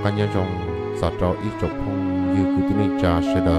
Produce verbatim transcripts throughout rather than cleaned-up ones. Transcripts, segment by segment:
cá nhân trong xã trò ít chụp phong như cứ tin trà sẽ đờ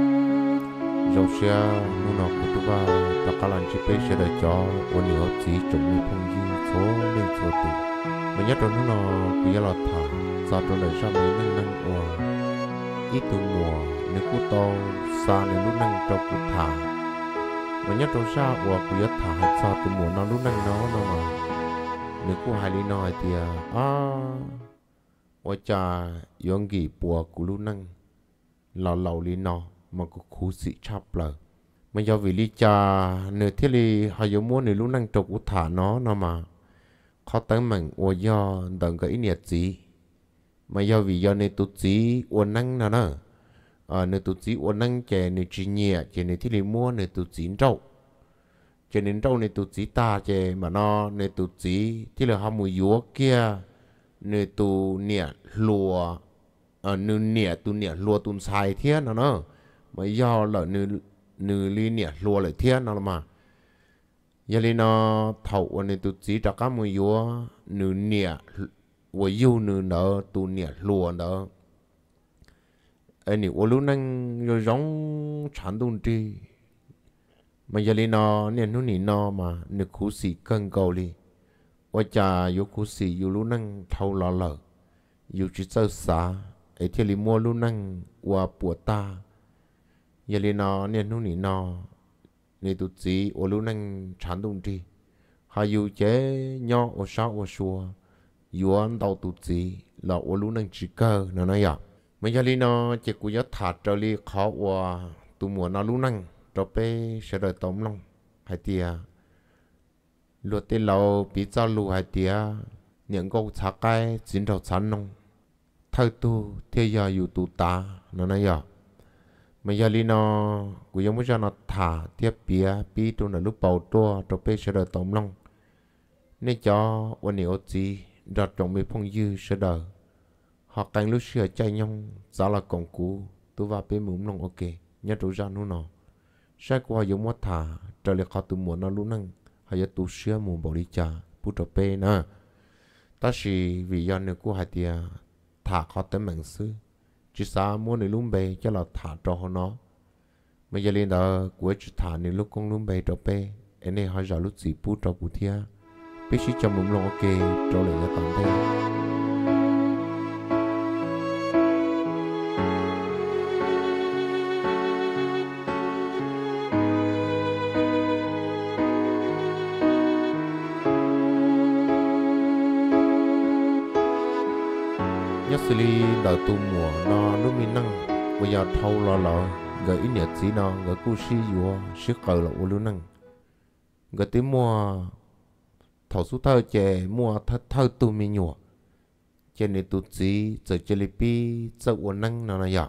dầu xe nu nó của tôi vào tất cả lần chỉ biết sẽ đờ cho ôn nhiều chỉ chụp như phong như số lên số tụ mà nhất trong nó cứ giờ là thả xã trò đời sau mấy năng năng ua ít từ mùa nếu cú to xa nếu lúc năng trong cú thả mà nhất trong xa ua cứ giờ thả hay sao từ mùa nó lúc năng nó nó mà nếu cú hai lý nói thì àว่าจะยองกี่ปัวกูรู้นั่งเราเราลีนอมันก็คูสิชอบเลยมันยาวิลิจาเนื้อที่ลีหายมัวในรู้นั่งจบอุทานnó nó màเขาตั้งมันว่าย่อดังกับอินเดียจีมันยาวิยาในตุจีวันนั่งนะเนอะในตุจีวันนั่งเจในจีเนียเจในที่ลีมัวในตุจีนเจ้าเจในเจ้าในตุจีตาเจมาเนาะในตุจีที่เราทำมือยัวเกียnơi tu nịa lùa ở nơi nịa tu nịa lùa tu sai thiên nó nó mà do là nơi nơi li nịa lùa lại thiên nó mà giờ li nó thầu ở nơi tu chỉ cho các mùi vua nơi nịa và yêu nơi nó tu nịa lùa đó anh này ở lúc năng rồi giống sản tung tri mà giờ li nó nịa nó nịa nó mà nơi khu sĩ cân cầu liว่าจะอยู่กุศิอยู่รู้นั่งเท่าหล่อเหล่ออยู่จิตเจ้าสาไอ้ที่ลิมัวรู้นั่งว่าปวดตายาลีนอเนี่ยนู่นนี่นอในตุจีว่ารู้นั่งฉันตรงที่หาอยู่เจ๊ย่อว่าเช้าว่าชัวอยู่อันเตาตุจีเราว่ารู้นั่งจิเกอร์นั่นนะอยากไม่ยาลีนอเจ้ากุยถาดเจลีเขาว่าตัวมัวนอรู้นั่งเราไปเสด็จต้มลงให้เตียlúa tê lâu bị cho lúa hai tía những câu thắc cái chín đầu chắn nông thay tu thế giờอยู่tu ta nó nói giờ bây giờ li nó cũng giống như nó thả tiếp bia bí tu là lúc bầu tua cho bé sẽ đợi tổng long nên choวันนี้gì đặt trong mấy phong dư sẽ đợi họ canh lúc sửa chạy nhông giá là công cụ tu vào bé mũm long ok nhớ trụ ra nó nó sai qua giống như thả trở lại họ tu muốn nó lúc năng hay là tu sửa muốn bảo đi cha bút trò bê nè ta chỉ vì do nếu cô hai tia thả khó tới mạng sư chỉ sao muốn để luôn bê cho là thả cho họ nó mà giờ lên đó của chỉ thả nếu lúc con luôn bê trò bê anh ấy hỏi giờ lúc gì bút trò bút thia biết chỉ cho muốn lo ok cho lại cái tầm đây xử lý đợt tu mùa nó lúc mình năng bây giờ thâu lo lo gửi ít nhiệt gì nó gửi cu si vừa sức cờ là u lúc năng gửi tới mua thầu số thơ chè mua thơ thơ tu mình nhọ chè này tu gì giờ chè li pi giờ u năng nó là gì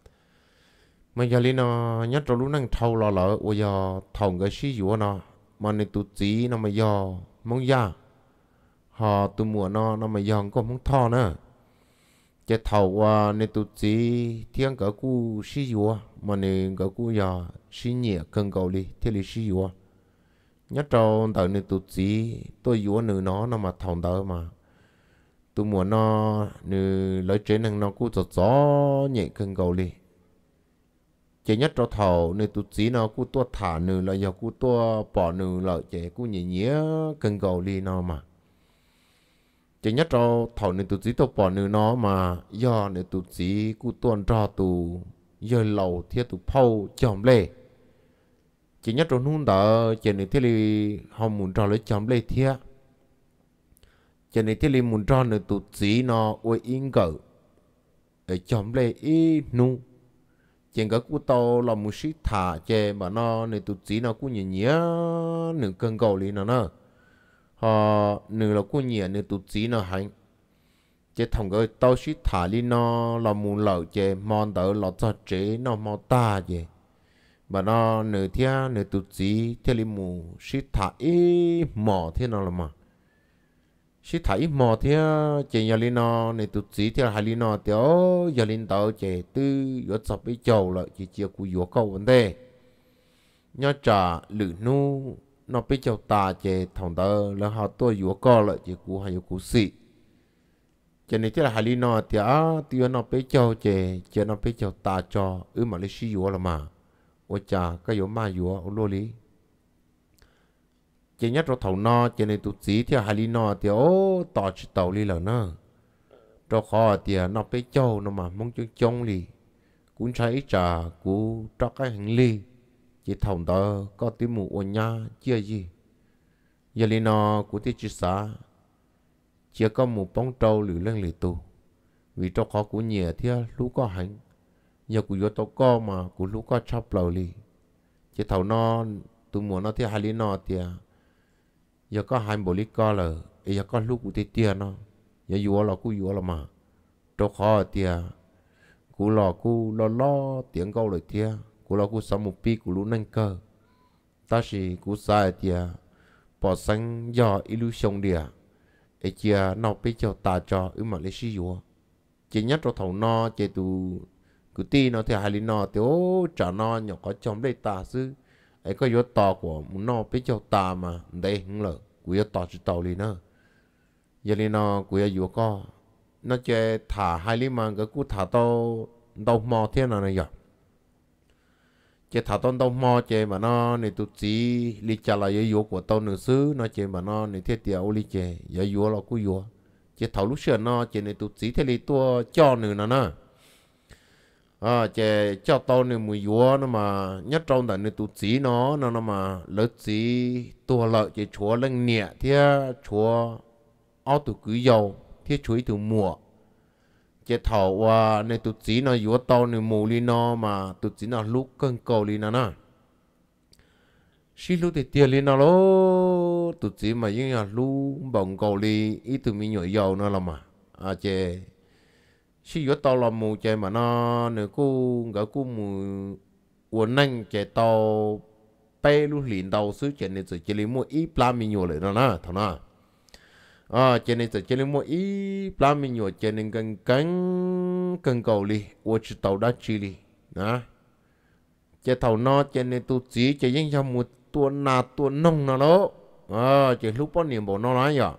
mà giờ li nó nhất trong lúc năng thâu lo lo bây giờ thầu gửi si vừa nó mà này tu gì nó mà giờ mong ya họ tu mùa nó nó mà giờ có mong thọ nữa chế thầu à nên tụt chỉ thiên cả cú xí dùa mà nên cả cú giờ xí nhẹ cần cầu đi thế là xí dùa nhất trong tờ nên tụt chỉ tôi dùa nữ nó nó mà thòng tờ mà tôi muốn nó nữ lấy chế năng nó cú gió gió nhẹ cần cầu đi chế nhất trong thầu nên tụt chỉ nó cú tua thả nữ là giờ cú tua bỏ nữ là chế cú nhẹ nhẹ cần cầu đi nó mà chỉ nhất cho thầu nên tụi chỉ tụi bỏ nữa nó mà do nên tụi chỉ cú tuần cho tụi giờ lầu thiết tụi phâu chồng lê chỉ nhất trong hôn đó chỉ nên thiết li họ muốn cho lấy chồng lê thiết chỉ nên thiết li muốn cho nên tụi chỉ nó ôi yên cỡ ở chồng lê ý nu chỉ cái cú tàu là một sĩ thả chỉ mà nó nên tụi chỉ nó cú nhẹ nhẹ nửa cân cầu li nó nữa họ nửa là cô nhẹ nửa tụt chỉ nó hành chế thằng cái tao sĩ thả đi nó là muốn lợn chế mòn tớ là cho chế nó mò ta chế mà nó nửa thia nửa tụt chỉ theo li mù sĩ thả ý mò thế nào là mà sĩ thả ý mò thia chế nhà li nó nửa tụt chỉ theo hai li nó theo nhà li tao chế tư yếu sập với chầu là chỉ chia cú yếu câu vấn đề nhớ trả lử nu nó biết cho ta chế thằng tớ là họ tôi vừa co lại chỉ cú hay cú xị cho nên thế là hai lý nó thì à tiêu nó bé cho chè chè nó bé cho ta cho ư mà lấy xí dùa là mà ôi chà cái dùa mà dùa ô lô lý chè nhất rồi thầu nó cho nên tụt chỉ theo hai lý nó thì ô tỏ chỉ tàu lý là nó cho khó thì nó bé cho nó mà mong cho trông lý cũng thấy trà cũng cho cái hành lý chỉ thầu đó có tiếng mù ồn nha chưa gì giờ lý nó cũng thì chỉ xa chỉ có một bóng trâu lử lên lì tù vì cho khó của nhẹ thì lũ có hành giờ của yo tao có mà của lũ có chắp lầu lì chỉ thầu nó tụi muốn nó thì hai lý nó thì giờ có hai bộ lý co là giờ có lũ của thì tiền nó giờ yo là của yo là mà cho khó thì của lò của lo lo tiếng câu lời thì của lò của sáu một pi của lũ nâng cơ ta chỉ của sai thì bỏ xanh do illusion địa ấy chia nó bây giờ ta cho ư mà lấy xí dùa chỉ nhất cho thầu nó chỉ tụ cứ ti nó thì hai lý nó thì ô trả nó nhỏ có trong đây ta chứ ấy có yếu to của nó bây giờ ta mà đây không lỡ của yếu to chỉ tàu lý nữa giờ lý nó của yếu có nó chỉ thả hai lý mà cái cú thả tao đâu mò thế nào này vậy chỉ thả tao đâu mò chỉ mà nó này tụ chỉ lý trả lại yếu của tao nữa xứ nó chỉ mà nó này thiết tiêu lý chỉ yếu yếu là cú yếu chỉ thầu lúc xưa nó chỉ này tụ chỉ thế lý tua cho nữa nè nè à chỉ cho tao này mùi yếu nó mà nhất trong đó này tụ chỉ nó nó nó mà lỡ chỉ tua lợi chỉ chúa lên nhẹ thế chúa áo tụ cứ dầu thế chuối tụ mùa chỉ thầu và này tụ chỉ nó yếu tao này mù li nó mà tụ chỉ nó lúc cơn cầu li nè nè xí lúc thì tiền li nó lố tụ chỉ mà những nhà lúc bồng cầu li ít tụ mình nhỏ dầu nó là mà à chỉ xí yếu tao là mù chỉ mà nó nếu cô gỡ cô mù uốn nanh chỉ tao bay lúc liền đầu xứ chỉ này chỉ li mua ít pla mình nhỏ lại nó nè thằng nào à cho nên chỉ nên mua ít làm mình nhiều cho nên cần cần cần cầu đi, tôi chỉ tàu đã chi đi, nè, chỉ tàu nó cho nên tôi chỉ chỉ những trong một tuần nào tuần nông nào đó, à chỉ lúc bao nhiêu bộ nó nói vậy,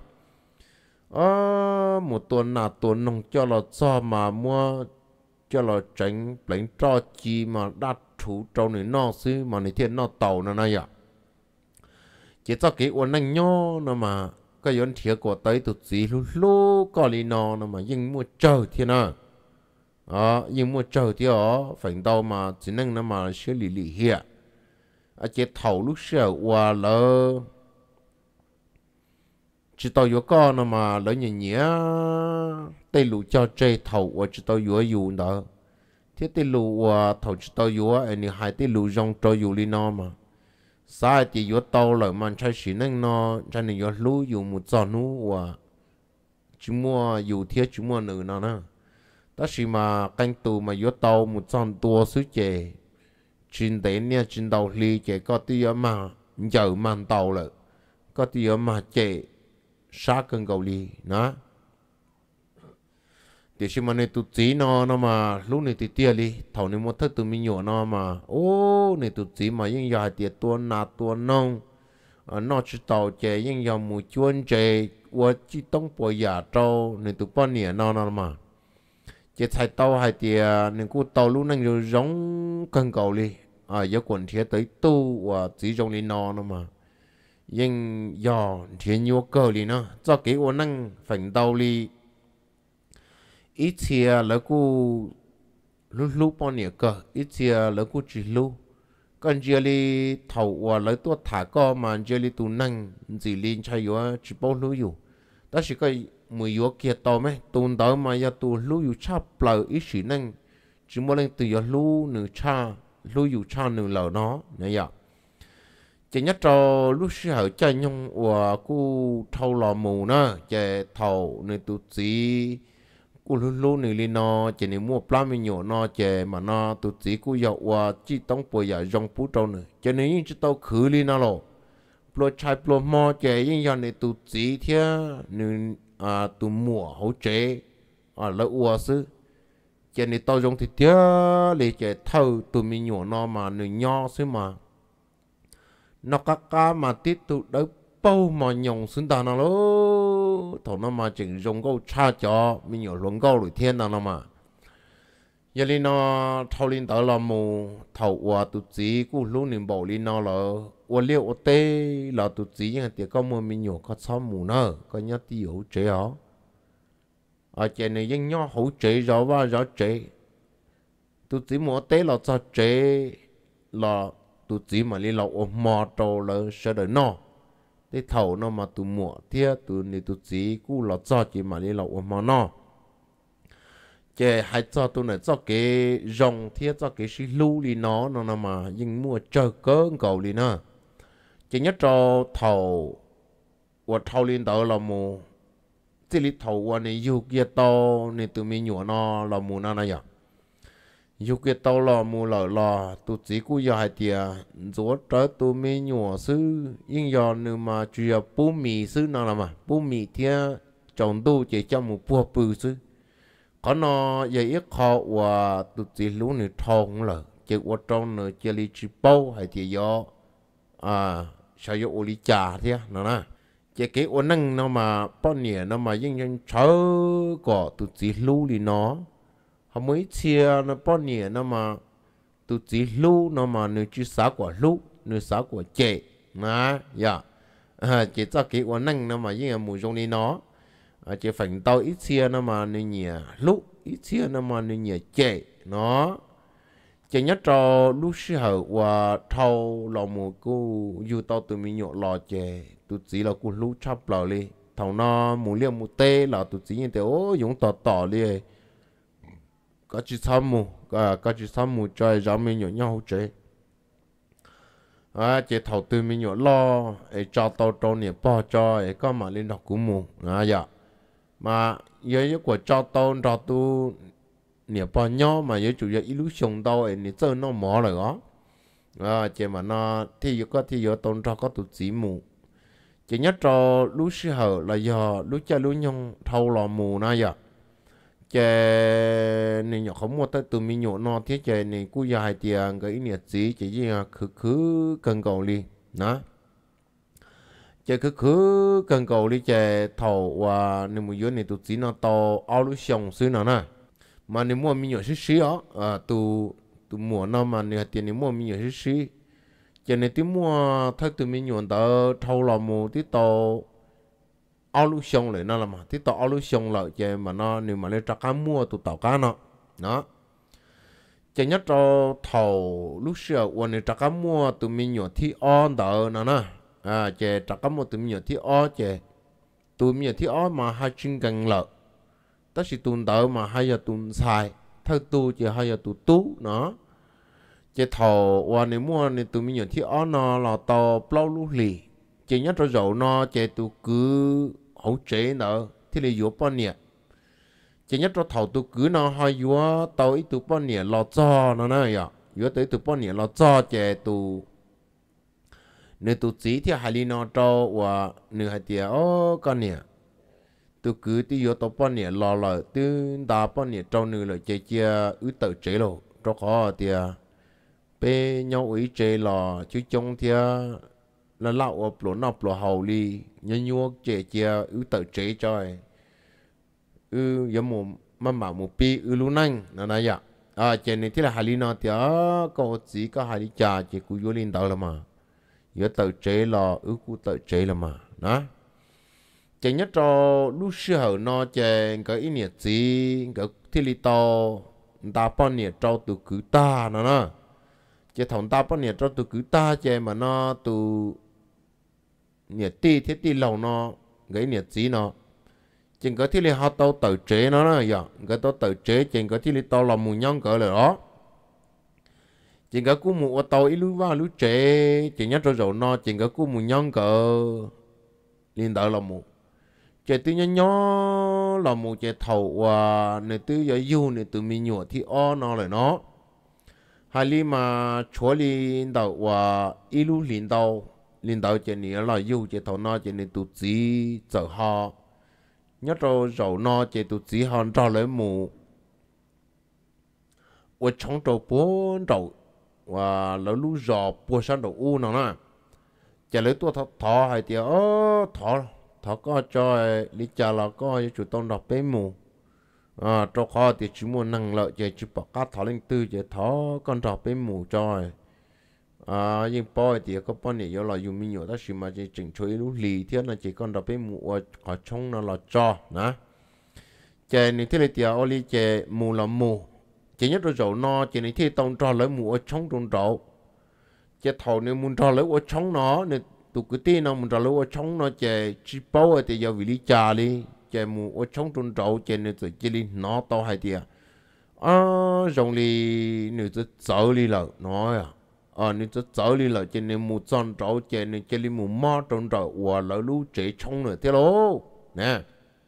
à một tuần nào tuần nông cho là cho mà mua cho là tránh lấy cho chi mà đặt thủ trong này nó xí mà này thiên nó tàu nó này vậy, chỉ cho cái uốn nanh nhỏ nó mà cái yon thiệt của tới tụt gì lu lu có lý nó nó mà nhưng mua chờ thiên à à nhưng mua chờ thì ở phải đâu mà chỉ năng nó mà xử lý lý hiện à chỉ thầu lúc sợ qua lỡ chỉ tao yếu con nó mà lỡ nhẹ nhẹ tây lù cho chơi thầu và chỉ tao yếu yếu đó thế tây lù và thầu chỉ tao yếu anh hai tây lù rong cho yếu lý nó mà sai thì yếu tàu rồi mà trái xí nên nó cho nên yếu lú yếu một giờ nú và chỉ mua yếu thiết chỉ mua nữ nó nè đó là mà canh tù mà yếu tàu một giờ tua xứ chè trên đấy nha trên đầu ly chè có tiêu mà giờ màn tàu rồi có tiêu mà chè sát cân cầu ly nó thì khi mà này tụt chỉ nó nó mà lúc này thì tia đi thầu này một thất tụi mình nhỏ nó mà ô này tụt chỉ mà những giờ tiệt tuần nà tuần nông nó chỉ tàu chè những giờ mùi chuôn chè và chỉ tông bồi giả trâu này tụi bọn nhẹ nó nó mà chè thay tàu hai tiệt này cô tàu lúc này rồi giống cân cầu đi à giờ quần thiệt tới tu và chỉ trong đi nó nó mà nhưng giờ thiệt nhiều cơ đi nó cho cái ô năng phẳng tàu đi ít chia là cô lúc lúc bao nhiêu cơ ít chia là cô chỉ lúc còn giờ đi thầu và lấy tôi thả co mà giờ đi tụ năng chỉ liên chạy vô chỉ bao lúcอยู่đó là cái mùi vô kia tàu mấy tụ đó mà giờ tụ lúcอยู่chắp lời ít chỉ năng chỉ muốn lên từ giờ lúc nửa cha lúcอยู่cha nửa lời nó này vậy chỉ nhất cho lúc sau chơi nhung và cô thầu lò mù nữa chỉ thầu nửa tụ chỉ cô luôn luôn này lên nó chỉ nên mua plam mình nhỏ nó chỉ mà nó tụt chỉ cô dạo và chỉ tông bồi giả rong phú trâu nữa cho nên những chỉ tao khử lên nó rồi pro chai pro mò chỉ những giờ này tụt chỉ thế nên à tụt mùa hỗ trợ à lợi ua sư chỉ nên tao rong thì thế để chỉ thâu tụt mình nhỏ nó mà nửa nhỏ sư mà nó cá cá mà tiếp tục đỡ bao mà nhồng xứng tàn nó luôn thầu nó mà chừng dùng câu cha cho mình nhiều luận câu rồi thiên nào mà giờ li nó thầu linh tới là mù thầu qua tụt chỉ cú lúc niệm bảo li nó là qua liệu ở tê là tụt chỉ nhưng tiệt có mua mình nhiều có sáu mù nữa có nhớ tiêu chế hả ở trên này dân nhỏ hỗ trợ rõ và rõ chế tụt chỉ mua tê là cho chế là tụt chỉ mà li là ở mò trâu là sẽ đợi nó để thầu nó mà tụt mua thiệt tụt này tụt chỉ cú là cho chỉ mà li là ở mò nó chè hay cho tôi này cho cái rong thiết cho cái xí lưu đi nó nó nó mà nhưng mua chơi cỡ cầu đi nữa chỉ nhất cho thầu và thầu liên tới là mù chỉ lý thầu và này yêu kia to này tụi mình nhổ nó là mù na này à yêu kia to là mù lợ là tụi chỉ cú giờ hai tia rồi tới tụi mình nhổ sư nhưng giờ nữa mà chỉ là bún mì sư nào là mà bún mì thiệt trồng tu chỉ cho một bùa bự sư có nó giờ ít khó và tụt chỉ lú này thong là chỉ qua trong nữa chỉ li chỉ bao hay chỉ do à sao do ô li trà thế nó nè chỉ cái ô năng nó mà bao nhiêu nó mà những những chớ có tụt chỉ lú đi nó họ mới chia nó bao nhiêu nó mà tụt chỉ lú nó mà nửa chỉ sáu quả lú nửa sáu quả chè nè dạ chỉ cho cái ô năng nó mà những mùi trong đi nó à chỉ phẳng tao ít chia nó mà nên nhỉ lúc ít chia nó mà nên nhỉ chè nó chỉ nhất cho lúc xưa hậu và thâu lò mù cô dù tao tụi mình nhọ lò chè tụi chỉ là cô lúc chắp lò đi thằng nó mù liêm mù tê là tụi chỉ như thế ô dùng tỏ tỏ đi có chỉ xăm mù có có chỉ xăm mù cho ra mình nhọ nhau chè à chỉ thầu tụi mình nhọ lo ấy cho tao cho nè bỏ cho ấy có mà lên đọc của mù à dạ mà giờ những quả cho tao cho tu nhiều bao nhiêu mà giờ chủ yếu illusion tao ấy thì chơi nó mỏ rồi đó à chỉ mà nó thì giờ có thì giờ tao cho có tụt chỉ mù chỉ nhất cho lúc xưa hở là giờ lúc chơi lúc nhung thâu lò mù na giờ chỉ này nhỏ không mua tới tụi mình nhổ nó thế chỉ này cú dài tiền cái này chỉ chỉ gì à cứ cứ cần cầu đi đó chỉ cứ cứ cần cầu đi chỉ thầu và nếu mà dưới này tụi chỉ nó to áo lúc xong xứ nào nè mà nếu mua mình nhỏ xí xí á à tụi tụi mua nó mà nếu tiền nếu mua mình nhỏ xí xí chỉ này tụi mua thấy tụi mình nhỏ đó thầu là một tí to áo lúc xong lại nó là mà tí to áo lúc xong lại chỉ mà nó nếu mà lấy trả cá mua tụi tàu cá nó nó chỉ nhất cho thầu lúc xưa và nếu trả cá mua tụi mình nhỏ thì on đó nó nè à chè trả có một tụi mình thì ó chè tụi mình thì ó mà hai chân gần lợ tất是tuần tới mà hai giờ tuần xài theo tu chè hai giờ tu tú nó chè thầu và nếu mua nên tụi mình thì ó nó là to bao lú lì chè nhất cho dầu nó chè tụi cứ hỗ trợ nữa thì là vô bao nhiêu chè nhất cho thầu tụi cứ nó hai vô tới tụi bao nhiêu lo cho nó này à vô tới tụi bao nhiêu lo cho chè tụi nếu tụi chỉ thì hai lý nó cho và nếu hai tia ô con nè tụi cứ tí vô tụi bọn nè lò lò tụi đa bọn nè trong nửa là chơi chơi ứ tự chế rồi cho khó tia bé nhau ý chế lò chứ trong tia là lão ở plо nọ plo hậu đi nhớ nhớ chơi chơi ứ tự chế chơi ứ giống một mà mà một pi ứ luôn anh nó này vậy à chơi này thì là hai lý nó tia có chỉ có hai lý trà chỉ cú vô lên đầu là mà giờ tự chế là ước của tự chế là mà đó chỉ nhất cho lúc xưa hở nó chơi cái ý nghĩa gì cái thiết lý to ta bao nhiêu cho tụ cứ ta nó nè chỉ thằng ta bao nhiêu cho tụ cứ ta chơi mà nó tụ nghĩa ti thiết ti lâu nó cái nghĩa gì nó chỉ cái thiết lý họ tao tự chế nó nè giờ cái tao tự chế chỉ cái thiết lý to là một nhân cỡ là đó chỉ có cú một tàu ít lúa vào lúa trẻ chỉ nhớ cho rồi nó chỉ có cú một nhon cỡ liên đỡ là một trẻ tư nhớ nhớ là một trẻ thầu và này tư giờ yêu này từ mình nhỏ thì o nó lại nó hai li mà chúa liên đỡ và ít lúa liên đỡ liên đỡ trẻ này là yêu trẻ thầu nó trẻ này tụt chỉ giờ họ nhớ cho rồi nó trẻ tụt chỉ họ cho lấy một và trong trâu bốn trâu và lỡ lú giò bùa sang đầu u nó nè chả lấy tua thọ thọ hay tiệt ơ thọ thọ có cho lý cha là có chủ tông đọc bé mù à cho khó thì chỉ muốn năng lợi chỉ chỉ bỏ các thọ linh tư chỉ thọ con đọc bé mù cho à nhưng bói thì có bao nhiêu là dùng mình nhiều ta chỉ mà chỉ chỉnh chuối lú lì thiết là chỉ con đọc bé mù ở trong nó là cho nè chỉ này thế này thì ở đây chỉ mù là mù chỉ nhất là dầu no chỉ này thì tông cho lấy mù ở trong trong dầu chỉ thầu này muốn cho lấy ở trong nó này tụ cái tiền nó muốn cho lấy ở trong nó chỉ chỉ bao thì giờ vì lý trả đi chỉ mù ở trong trong dầu chỉ này tự chỉ đi nó to hay thì à dùng đi nữa tự sợ đi là nói à à nữa tự sợ đi là chỉ này mù trong dầu chỉ này chỉ đi mù mò trong dầu và lấy lú chỉ trong nữa thế lô nè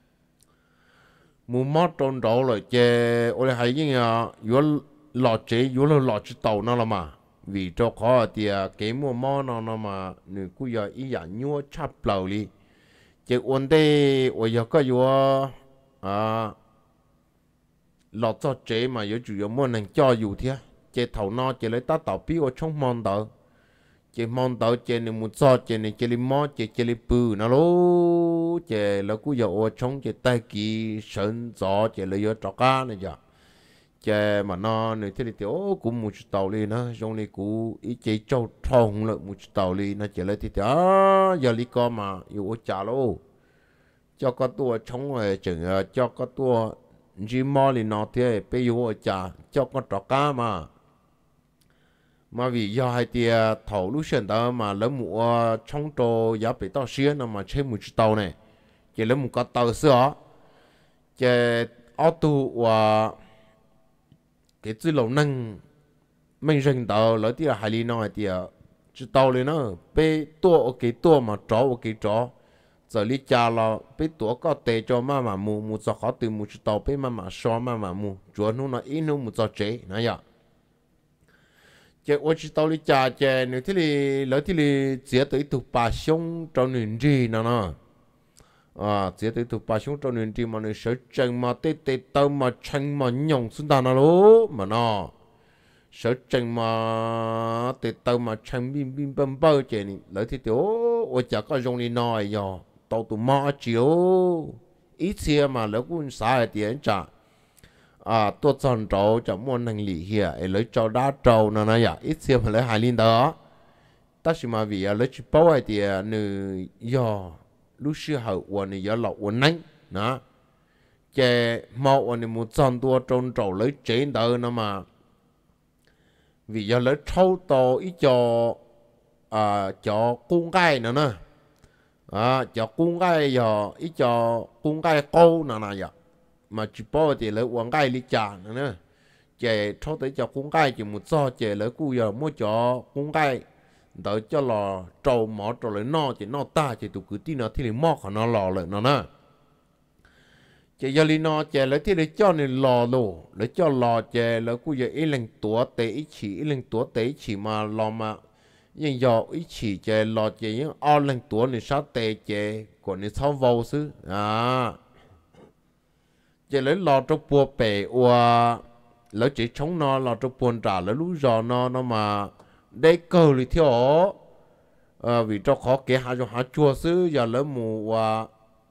mù mót trong đó rồi chè ôi hay như à yếu lọt chế yếu là lọt chế tàu nó là mà vì cho khó thì cái mù mót nó nó mà người cứ giờ ý dạng nhua chắp lầu đi chè ổn đây ôi giờ có yếu à lọt cho chế mà yếu chủ yếu muốn năng cho yếu thế chè thầu nó chè lấy ta tàu bí ở trong mòn tàu chè mòn tàu chè này muốn cho chè này chè li mót chè chè li bự nó lố chè là cú giờ ở trong chè tay kỳ sơn gió chè là giờ trọc cá này giờ chè mà nó này thế thì ô cũng một chút tàu đi nó trong này cú ý chè trâu thòng lại một chút tàu đi nó chè lại thì à giờ lý co mà yêu trả lô cho có tua trong rồi chừng cho có tua chỉ mò thì nó thế bây giờ trả cho có trọc cá mà mà vì do hai tia thầu lúc xưa đó mà lấy một trong trò giá bị tao xuyên nó mà chơi một chiếc tàu này chỉ lấy một cái tàu xưa chỉ ô tô và cái chiếc lồng nâng mình rình tàu lấy tia hai lý nói tia chiếc tàu này nó bị tua cái tua mà chó cái chó giờ lý cha là bị tua có tệ cho mà mà mù mù cho khó từ một chiếc tàu bị mà mà xóa mà mà mù chúa nó nói ít nó một cho chế này vậy chỉ ở chỉ tàu đi trả chỉ nếu thì lỡ thì chỉ tới tụ ba sông trong nền gì nữa nè à chỉ tới tụ ba sông trong nền gì mà nó sợ chân mà tê tê tàu mà chân mà nhông xuống ta nó lố mà nó sợ chân mà tê tàu mà chân bim bim bầm bơ chỉ lỡ thì tiểu ở chả có dùng đi nói giờ tàu tụ mà chiếu ít xe mà lỡ cũng sai tiền trả à tôi chọn trâu chẳng muốn năng lý here ấy lấy trâu đá trâu nó nói vậy ít xíu mà lấy hai linh đó ta chỉ mà vì lấy chụp bao thì nữ do lúc xưa hậu quân này do lọ quân nánh đó chè mau quân này muốn chọn tua trâu trâu lấy chế đó nó mà vì do lấy trâu to ít cho à cho cung gai nữa nè à cho cung gai giờ ít cho cung gai câu nó này vậy mà chỉ bao thì lấy uống gai lý trả nữa chè thâu tới cho cuốn gai chỉ một so chè lấy cú giờ mua cho cuốn gai đợi cho lò trâu mỏ trâu lấy no chỉ no ta chỉ tụ cứ tin nó thì lấy mỏ của nó lò lại nó nè chè giờ lý no chè lấy thì lấy cho này lò lô lấy cho lò chè lấy cú giờ ít lần tua tế ít chỉ ít lần tua tế chỉ mà lò mà nhưng giờ ít chỉ chè lò chè những ao lần tua này sát tế chè còn này sau vô xứ à chỉ lấy lò cho bùa bể và lấy chỉ chống nó lò cho buồn trả lấy lú giò nó nó mà đây cầu thì theo à, vì cho khó kế hai cho hai chua xứ giờ lấy mù và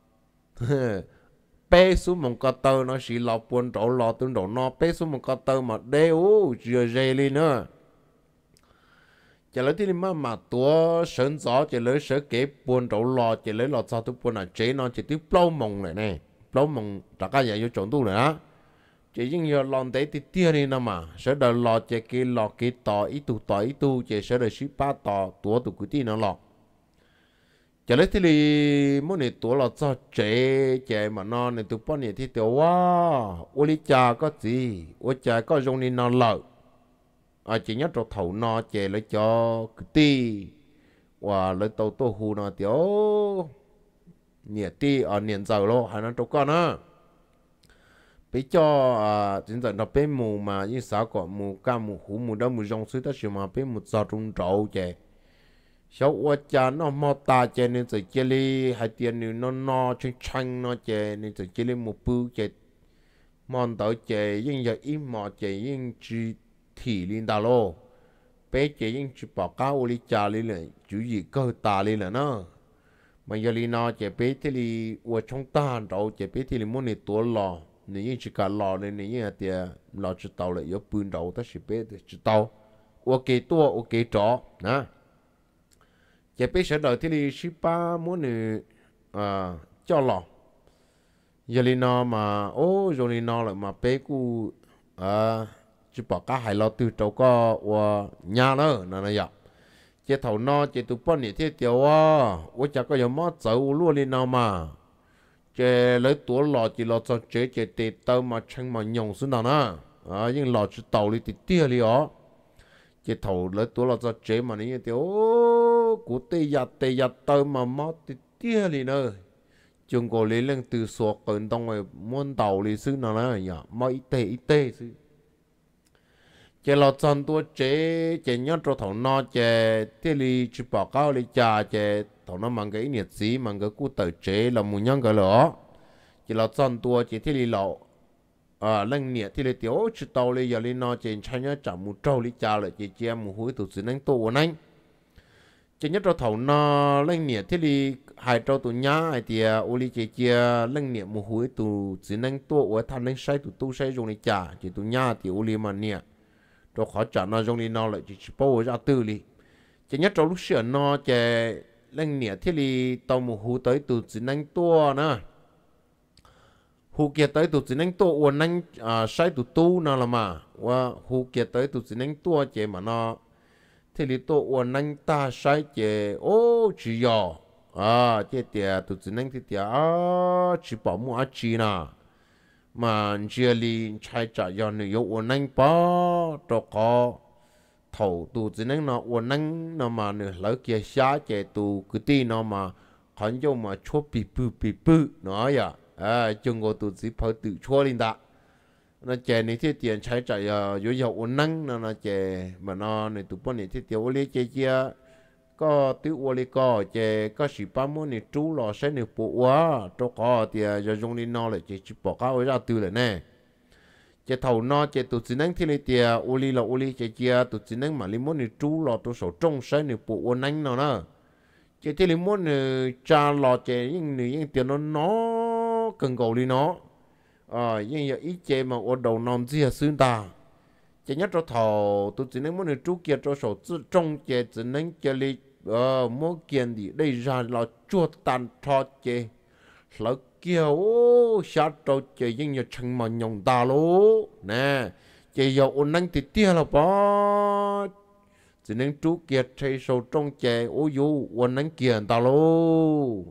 bé xuống một cái tơ nó chỉ lò buồn trổ lò tương đổ nó bé xuống một cái tơ mà đeo chưa dây lên nữa chỉ lấy thì mà mà tua sơn gió chỉ lấy sở kế buồn trổ lò chỉ lấy lò sao tôi buồn là chế nó chỉ tiếp lâu mộng này này lâu mong tất cả giờ vô chọn tu nữa chỉ những giờ lon tế thì tia đi nè mà sẽ đợi lò chỉ cái lò cái tỏ ít tu tỏ ít tu chỉ sẽ đợi ship ba tỏ tua tu cái tí nó lò chỉ lấy thì mỗi ngày tua lò cho chế chế mà nó này tu bao nhiêu thì tiêu wow ô lý cha có gì ô cha có dùng đi nó lợ à chỉ nhớ cho thầu nó chế lấy cho cái tí và lấy tàu tô hù nó tiêu nhiệt ti ở nhiệt dầu lo hay nó trâu con á bây cho à chính giờ nó bên mù mà như sao có mù ca mù hú mù đâu mù rong suy ta chỉ mà bên mù giò trung trâu chè sau qua cha nó mò ta chè nên từ chè li hai tiền nên nó no chăng chăng nó chè nên từ chè li mù bự chè mòn tới chè nhưng giờ im mò chè nhưng chỉ thị lên đào lô bé chè nhưng chỉ bỏ cá ô li cha lên lại chủ gì cơ ta lên là nó mà giờ li nó chỉ biết thì li ở trong ta đâu chỉ biết thì li muốn ni tua lò ni chỉ cả lò này ni như thì lò chỉ tàu lại có bún đầu ta chỉ biết chỉ tàu ok tua ok chó nè chỉ biết sẽ đợi thì li ship ba muốn ni à cho lò giờ li nó mà ô rồi li nó lại mà bé cu à chỉ bảo cả hai lò từ trâu có và nhà nữa nè này vậy chỉ thầu nó chỉ tụ bọn này thì tiêu à, tôi chắc có giống mót dầu luôn đi nào mà, chỉ lấy tuổi lò chỉ lò cho chế chỉ tê tao mà chẳng mà nhung xuống nào nè, à nhưng lò chỉ tàu đi thì tia đi ó, chỉ thầu lấy tuổi lò cho chế mà này tiêu, cú tê giặt tê giặt tao mà mót thì tia đi nữa, chúng có lấy lên từ sọt cẩn đông rồi muốn tàu đi xuống nào nè, ya, mà ít tê ít tê xuống. Chỉ lo chọn tua chế chỉ nhớ cho thằng nó chỉ thế li chỉ bảo cáo li cha chỉ thằng nó mang cái nhiệt gì mang cái cú tự chế là muốn nhớ cái lỡ chỉ lo chọn tua chỉ thế li lọ à lần nhiệt thế li tiểu chỉ tàu li giờ li nó chỉ thay nhớ chậm một trâu li cha lại chỉ chia một húi tụ sự năng tu của anh chỉ nhớ cho thằng nó lần nhiệt thế li hai trâu tụ nhá ai thì ô li chỉ chia lần nhiệt một húi tụ sự năng tu của thằng năng sai tụ tu sai dùng li cha chỉ tụ nhá thì ô li mà nhiệt rồi khó chọn nó trong đi nó lại chỉ bao ra tư li chỉ nhất trong lúc xưa nó chỉ lên nhẹ thì li tàu một hú tới từ chỉ năng tua nè hú kia tới từ chỉ năng tua uốn năng à sai từ tu nào là mà và hú kia tới từ chỉ năng tua chỉ mà nó thì li tua uốn năng ta sai chỉ ô chỉ yo à chỉ tiệt từ chỉ năng thì tiệt à chỉ bảo mua à chỉ nè mà chia li chạy trả do người yêu uốn nanh bỏ cho có thầu tu chỉ năng nó uốn nanh nó mà người lỡ kia xá chạy tu cứ ti nó mà hắn cho mà chua bị bự bị bự nó vậy à chung có tu chỉ phải tự chua lên đã nó chạy này thì tiền chạy trả do yêu yêu uốn nanh nó nó chạy mà nó này tu bọn này thì tiêu lấy chạy chia có tiêu uốn lấy có chạy có sự ba mươi này chú lò sẽ được bộ quá cho có thì giờ dùng đi nó lại chỉ chỉ bỏ cao ra từ lại nè chạy thầu nó chạy tụt chỉ năng thì lấy tiền uốn lấy là uốn lấy chạy chia tụt chỉ năng mà lấy muốn này chú lò tụt sổ trong sẽ được bộ uốn nanh nó nè chạy thì lấy muốn cha lò chạy nhưng những tiền nó nó cần cầu đi nó à nhưng giờ ít chạy mà uốn đầu nòng gì xuyên ta chạy nhất cho thầu tụt chỉ năng muốn này chú kia cho sổ trong chạy chỉ năng chạy lấy ờ mua kiện thì đây ra là chuột tan thọ chế là kiểu sát trâu chế nhưng như chẳng mà nhung ta lố nè chế dầu ôn năng thì tia là bỏ chỉ nên chú kiệt chơi sâu trong chế ô dù ôn năng kiện ta lố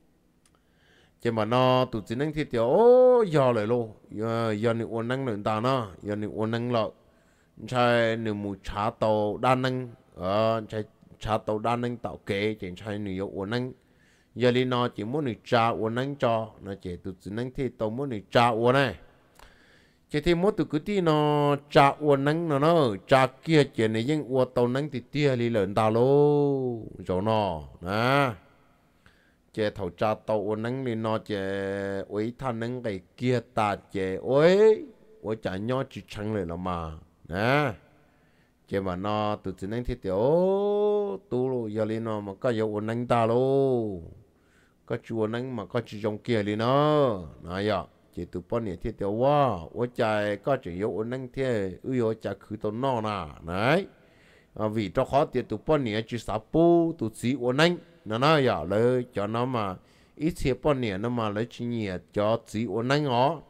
chế mà nó tụi chỉ nên thì tiểu ô giờ lại lô giờ giờ này ôn năng lượng ta nó giờ này ôn năng lợ chơi nếu mù trả tàu đa năng ờ chơi cha tàu đa năng tạo kế chỉ chơi người yêu uốn năng giờ li nó chỉ muốn người cha uốn năng cho nó chỉ tụt chỉ năng thì tàu muốn người cha uốn này chỉ thì muốn tụt cứ tí nó cha uốn năng nó nó cha kia chỉ này nhưng uốn tàu năng thì tia li lớn ta lô rồi nó nè chỉ thầu cha tàu uốn năng li nó chỉ uế than năng cái kia ta chỉ uế uế chả nhau chỉ chẳngเลยlà mà nè chỉ mà nó tụt chỉ năng thì tiểu tu lo giờ li nó mà có yêu uốn năng ta lô có chùa năng mà có chỉ trong kia li nó này ạ chỉ tụt bọn này thì tiểu quá uốn chạy có chỉ yêu uốn năng thì ui uốn chạy khử tao nó nà này vì cho khó thì tụt bọn này chỉ sắp bu tụt chỉ uốn năng nó nói ạ lấy cho nó mà ít xe bọn này nó mà lấy chỉ nhiệt cho chỉ uốn năng ó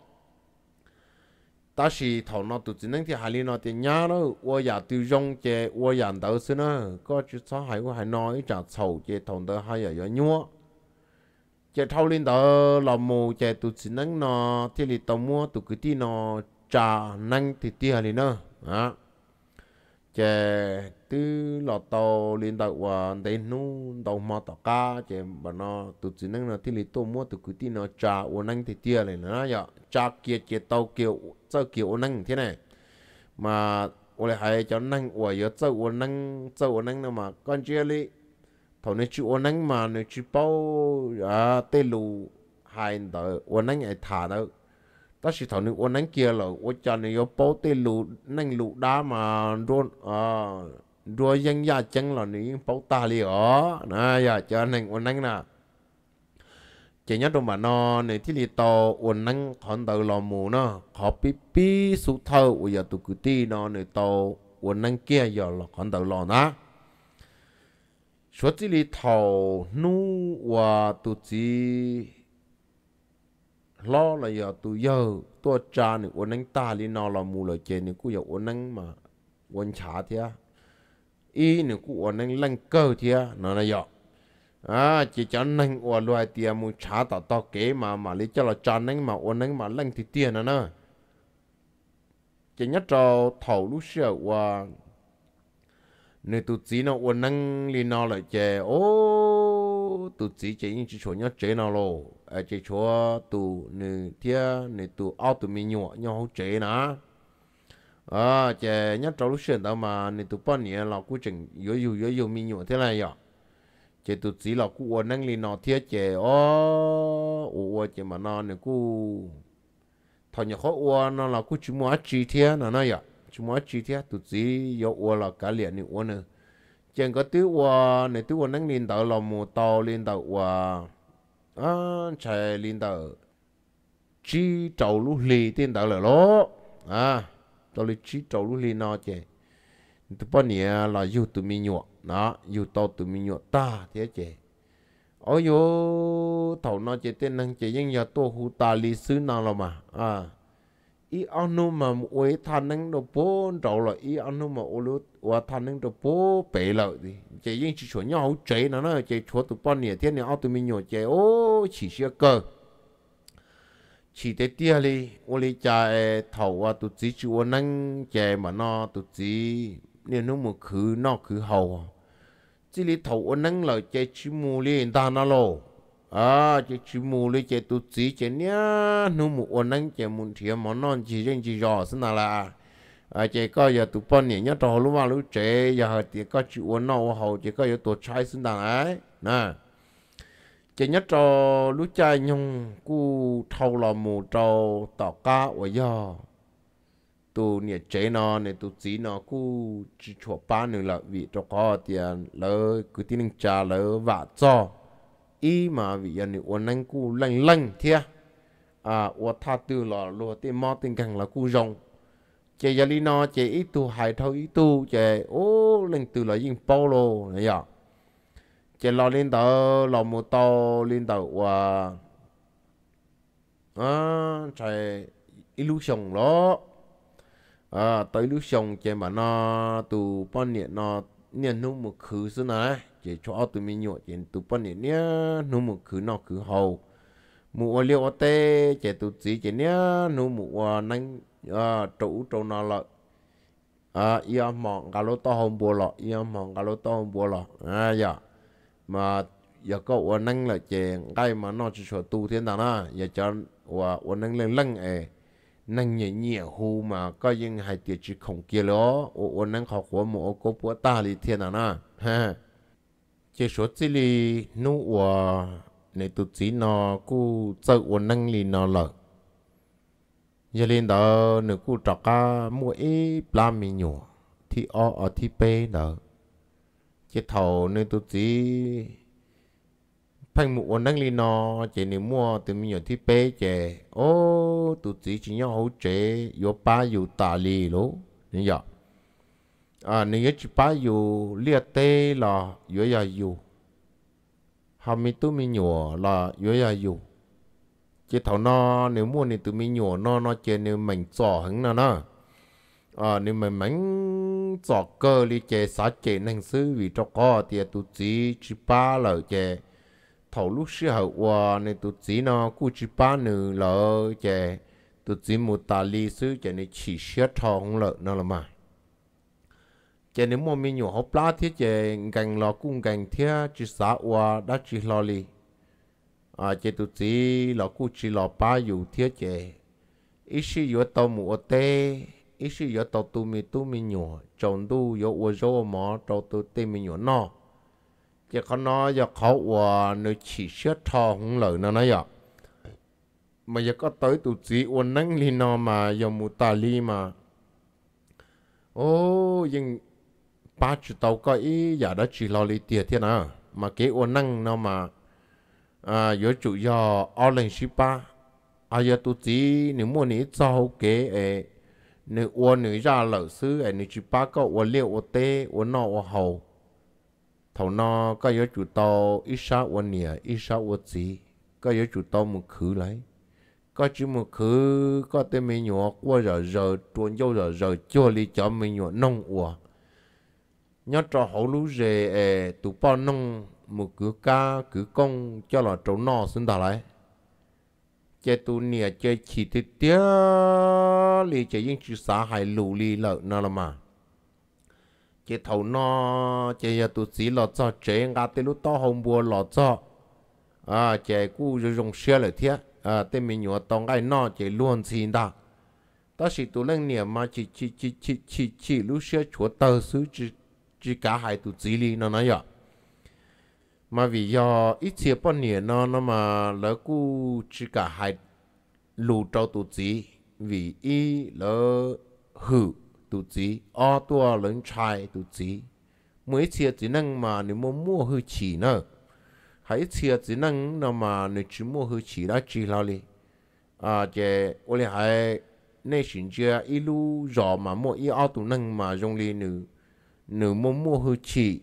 ta chỉ thầu nó tụt chính thì hai li nó tiền nhá đó, tôi giờ tiêu dùng chế, tôi giờ đầu xí nữa, có chút số hai tôi hay nói trả sầu chế thầu đó hai giờ nhúa, chế thầu lên đó là mù chế tụt chính nó thì li tàu mua tụt cái tí nó trả năng thì tiền li nữa, à, chế từ là tàu lên tàu và đến nu tàu mà tàu cá chế mà nó tụt chính nó thì li tàu mua tụt cái tí nó trả và năng thì tiền li nữa vậy, trả kia chế tàu kiểu cho kiểu năng thế này mà我哋係就năng我有做我năng做我năng mà con chia li thầu này chịu我năng mà này chịu bao à tê lù hai đỡ我năng ai thả đâu ta chỉ thầu này我năng kia là我cho này có bao tê lù năng lù đá mà luôn à đua dân gia chân là này bao ta li ở nè giờ cho năng我năng nè chỉ nhớ trong mà nó này thì li tàu uốn nắng còn tàu lò mù nó họ pi pi số thâu bây giờ tụ cứ ti nó này tàu uốn nắng kia giờ là còn tàu lò đó số chỉ li thầu nu và tụ chỉ lo là giờ tụ giờ tua cha này uốn nắng ta li nó là mù là trên này cũng giờ uốn nắng mà uốn chả thế ý này cũng uốn nắng lăng cơ thế nó là giờ à chỉ cho nắng uốn loài tiền mu chả tạo tạo kế mà mà lấy cho là cha nắng mà uốn nắng mà lăng thì tiền nữa nè chỉ nhất cho thầu lúc xưa và nếu tụi chỉ nó uốn nắng li nó lại chè ô tụi chỉ chỉ những chỉ chỗ nhớ chế nó lo à chỉ chỗ tụi nếu thia nếu tụi ao tụi mình nhọ nhau chế nè à chè nhất cho lúc xưa đó mà nếu tụi bọn nhẹ là cũng chừng yếu yếu yếu yếu mình nhọ thế này vậy chè tụi chỉ là cũng uốn nắng li nó thia chè ô ô chè mà nó nếu cũng thằng nhỏ khó uốn nó là cũng chỉ mua chỉ thia nó nói vậy chúng mới chi tiết tụt gì do uo là cả liền này uo nữa chẳng có tiêu uo này tiêu uo năng liên tàu là một tàu liên tàu uo à chạy liên tàu chi trâu lú lì tiên tàu là lố à tàu lì chi trâu lú lì nó chứ tụi bọn này là yêu tụi mình nhọ đó yêu tàu tụi mình nhọ ta thế chứ ôi yo thầu nó chỉ tên năng chỉ những nhà tô hú ta lì xứ nào là mà à ý anh nó mà uế thanh năng đồ bố trâu là ý anh nó mà uế uế thanh năng đồ bố bể lợi thì chỉ những chỉ chuẩn nhau chế nó nó chỉ chuẩn tụi bọn này thế này ao tụi mình nhỏ chế ô chỉ xe cơ chỉ để tia đi uế chạy thầu qua tụi chỉ chịu năng chế mà nó tụi chỉ nên nó một khứ nó khứ hầu chỉ lý thầu năng lợi chế chỉ mua liền ta nó lô à chỉ chỉ mua lấy chỉ tụt chỉ chỉ nhá nó một ôn năng chỉ muốn thiệt mà non chỉ riêng chỉ rõ xin là à chỉ có giờ tụi bọn này nhá trò lúc mà lúc trẻ giờ thì có chịu ôn nào hậu chỉ có giờ tụt trái xin đàn ấy nè chỉ nhá trò lúc trai nhung cu thâu là một trò tỏ cá ở giờ tụi này trẻ nó này tụi chỉ nó cu chỉ chua ba nữa là vì cho có tiền lỡ cứ tin trả lỡ vạ cho ý mà vì anh ấy uốn nắng cu lanh lanh thia à uốn tha tư là lúa tê mò tinh càng là cu rong chế giờ li nó chế ít tu hại thôi ít tu chế ô lên từ là yên bao lô này à chế lo lên tờ lo một tàu lên tờ và à chế illusion đó à tới illusion chế mà nó tu bao nhiêu nó niên nung một khứ xưa này chỉ cho tụi mình nhọ chỉ tụi bọn này nhá nó một khứ nó khứ hầu mùa liêu tê chỉ tụi chỉ chỉ nhá nó mùa nắng à trụ trụ nó là à ia mong cả lô to hôm bùa lọ ia mong cả lô to hôm bùa lọ à dạ mà giờ có nắng là chỉ cái mà nó chỉ cho tu thiên đàng na giờ cho và nắng lên lăng ấy năng nhẹ nhẹ hù mà có những hai tiệt chỉ không kia đó ô năng học của một cô bữa ta li thiên à ha chỉ số chỉ li nu và này tụt chỉ nó cứ chơi ô năng li nó lợ giờ lên đó nữa cứ trọc cá mua ít làm mì nhổ thì o ở thì pe đó chỉ thầu nên tụt chỉ phanh một năng li nó chỉ nếu mua từ mình ở thì pe chỉ ô tụt chỉ chỉ nhau hỗ trợ yo ba yo ta li lố như vậy à nếu chỉ ba yo liệt tê là yo ya yo hàm mi tu mi nhỏ là yo ya yo chỉ thầu nó nếu mua thì từ mình nhỏ nó nó chỉ nếu mình trò hứng nào nó à nếu mình mình trò cơ li chỉ sát chỉ năng sư vì cho có thì tụt chỉ chỉ ba là chỉ thầu lúc xưa hậu qua nên tụt chỉ nó cú chỉ ba nữ lợ chè tụt chỉ một tà lý sư chè này chỉ xét thong lợ nó là mà chè nếu mà mình nhỏ học lá thiết chè gần lò cung gần thiết chỉ xã qua đã chỉ lò li à chè tụt chỉ lò cú chỉ lò ba dù thiết chè ít khi yếu tàu một tê ít khi yếu tàu tu mi tu mi nhỏ trồng tu yếu ô rô mỏ trồng tu tê mi nhỏ nọ chỉ có nói giờ khó và nơi chỉ xét thò không lợi nó nói vậy mà giờ có tới tụi chị uốn nắng li nó mà giờ một tà li mà ô nhưng ba chục tàu có ý giờ đó chỉ lo li tiền thế nào mà cái uốn nắng nó mà à yếu chủ yếu ở lên十八à yếu tụ chỉ nếu muốn ní cho hậu kế ấy nếu uốn nếu ra lỡ xứ ấy nếu chỉ ba có uốn liệu uốn tê uốn nọ uốn hậu thầu nọ có yếu chủ tàu ít sao uốn nhẹ ít sao uốn chỉ có yếu chủ tàu một khứ lấy có chỉ một khứ có tên mình nhỏ qua rồi rồi tuôn vô rồi rồi cho đi cho mình nhỏ nông uốn nhớ cho hậu lú rề ấy tụ bao nông một cứ ca cứ công cho là trâu nọ xin ta lại chế tu nia chế chỉ thì tiếc li chế những chữ xã hay lù li lợ nó là mà chế thầu nó chế giờ tu sĩ lọ cho chế ngã tới lúc to hôm bùa lọ cho à chế cú rồi dùng xe lại thiệt à tên mình nhớ tông cái nó chế luôn xin ta đó là tu lên niệm mà chỉ chỉ chỉ chỉ chỉ chỉ lúc xe chúa tờ xứ chỉ chỉ cả hai tu sĩ li nó nói vậy mà vì do ít chia bao nhiêu nó nó mà lỡ cú chỉ cả hai lù trâu tụ chỉ vì ý lỡ hử tụ chỉ o tua lớn trai tụ chỉ mỗi chia chỉ năng mà nếu mua mua hư chỉ nữa hãy chia chỉ năng nó mà nếu chỉ mua hư chỉ đã chỉ lao đi à chế ô lê hay nên xin chia ý lu rõ mà mua ý ao tụ năng mà dùng đi nữ nữ mua mua hư chỉ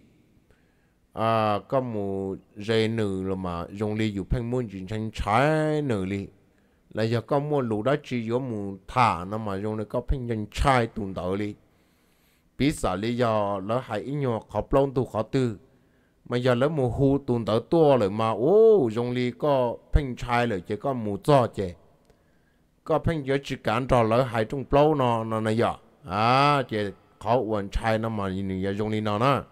à có một dây nữ là mà dùng li dùng phanh muốn chuyển thành trái nữ li là giờ có một lũ đó chỉ có một thả nó mà dùng để có phanh thành trái tụi tao li biết sao lý do nó hay ít nhiều khó plong tụ khó tư mà giờ nó một hu tụi tao to rồi mà ô dùng li có phanh trái rồi chỉ có một giò chứ có phanh giờ chỉ cản trò lỡ hay trong plong nó nó này giờ à chỉ khó uốn trái nó mà nhìn dùng li nó nè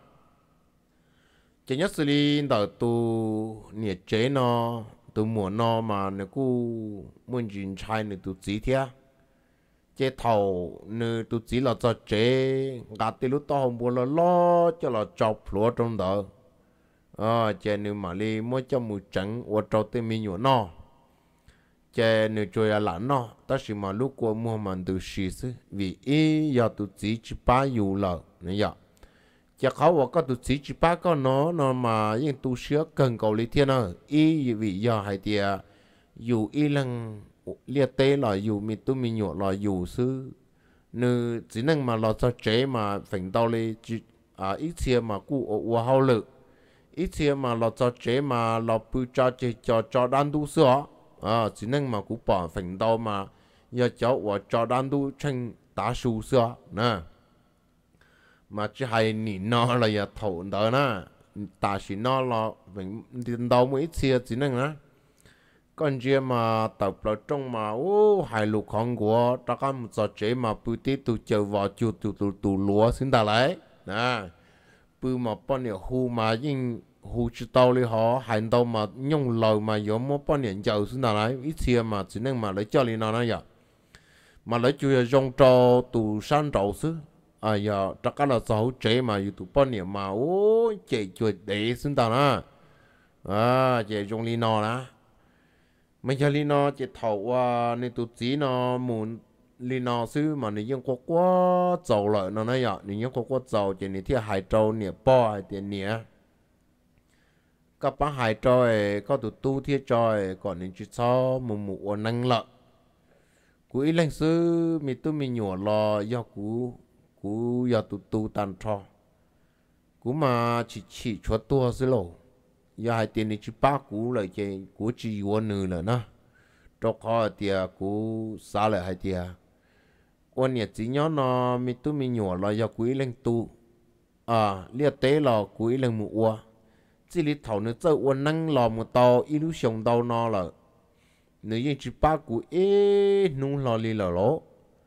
chỉ nhớ xử lý đợt tu nhiệt chế nó tu mua nó mà nếu cô muốn chuyển trái nếu tu chỉ thế chế thầu nếu tu chỉ là cho chế gạt từ lúc to hôm bữa là lo cho là chọc lúa trong đó à chế nếu mà đi mua cho mùi trắng và trâu tên mình nhổ nó chế nếu chơi là lạnh nó ta chỉ mà lúc qua mua mà tu xí xí vì ý giờ tu chỉ chỉ ba yêu là này vậy chắc khó và có tụi chỉ chỉ ba con nó nó mà những tu sửa cần cầu lý thiên ơi ý vì giờ hay thì dù ý lăng liệt tế là dù mình tu mình nhọ là dù sư nữ chỉ năng mà lo cho chế mà phình tao đi à ít xe mà cụ ở hậu lực ít xe mà lo cho chế mà lo bự cho chế cho cho đan tu sửa à chỉ năng mà cụ bỏ phình tao mà giờ cháu và cho đan tu tranh đá su sửa nè mà chỉ hay nhìn nó là giờ thầu đó na ta chỉ nó là mình điện đầu mấy chia chỉ năng á con chia mà tập là trong mà ô hai lục con của ta có một trò chơi mà bự tí tụ chờ vào chu tụ tụ tụ lúa xin ta lấy nè bự mà bao nhiêu hu mà nhưng hu chỉ tao đi họ hành đâu mà nhung lời mà có một bao nhiêu giàu xin ta lấy ít chia mà chỉ năng mà lấy cho đi nó nói vậy mà lấy chủ yếu dùng cho tụ san trầu xứ à giờ chắc là sáu chế mà YouTube bao nhiêu mà ô chế chuột để xin tao na à chế dùng li nó na mấy giờ li nó chế thầu à nên tụi chỉ nó muốn li nó xứ mà nếu như có quá giàu lợi nó nói vậy nếu như có quá giàu chế nếu thì hai trâu nè bao hai tiền nè các bạn hai trâu có tụi tu thiết trâu còn nên chỉ cho một một năng lượng cú ý lãnh sư mi tu mi nhỏ lo do cú cú giờ tụ tụ tàn trò cú mà chỉ chỉ cho tua xí lô giờ hai tiền đi chỉ ba cú lại chơi cú chỉ vô nữ rồi nè cho khó thì cú xả lại hai tiền ôn nhiệt chỉ nhớ nó mi tu mi nhỏ lo do cú ý lãnh tu à liệt tế là cú ý lãnh mua chỉ lý thầu nữa chơi ôn năng lò một tàu illusion tàu nó là nếu như chỉ ba cú ế nung lò li lò lỗ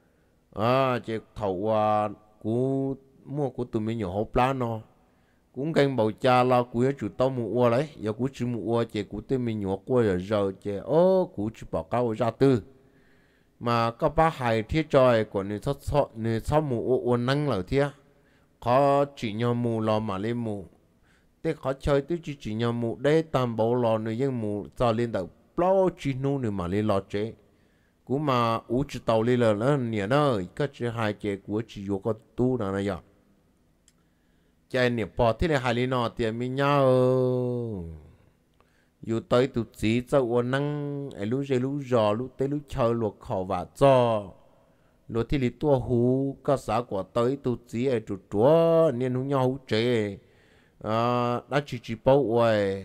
à chỉ thầu à cú mua của tụi mình nhiều hộp lá nó cũng canh bầu cha là cú chủ tao mua lấy giờ cú chỉ mua chỉ cú tụi mình nhiều qua rồi rồi chỉ ô cú chỉ bảo cao ra tư mà các bác hài thiết cho của người sót sót người sau mua ôn năng lợi thiết khó chỉ nhau mua lò mà lên mua thế khó chơi tôi chỉ chỉ nhau mua để tam bảo lò người dân mua cho lên đầu bao chỉ nu nữa mà lên lò chế cú mà u chỉ tàu lên là nó nhẹ nó cái chỉ hai chế của chỉ vô có tu nào này vậy chế nhẹ bỏ thế này hai lên nó tiền mình nhau dù tới tụ chỉ cho uốn năng ai lúc chơi lúc giò lúc tới lúc chơi lúc khẩu và cho lúc thì lý tua hú có xã của tới tụ chỉ ai tụ chúa nên hú nhau hú chế à đã chỉ chỉ bảo vậy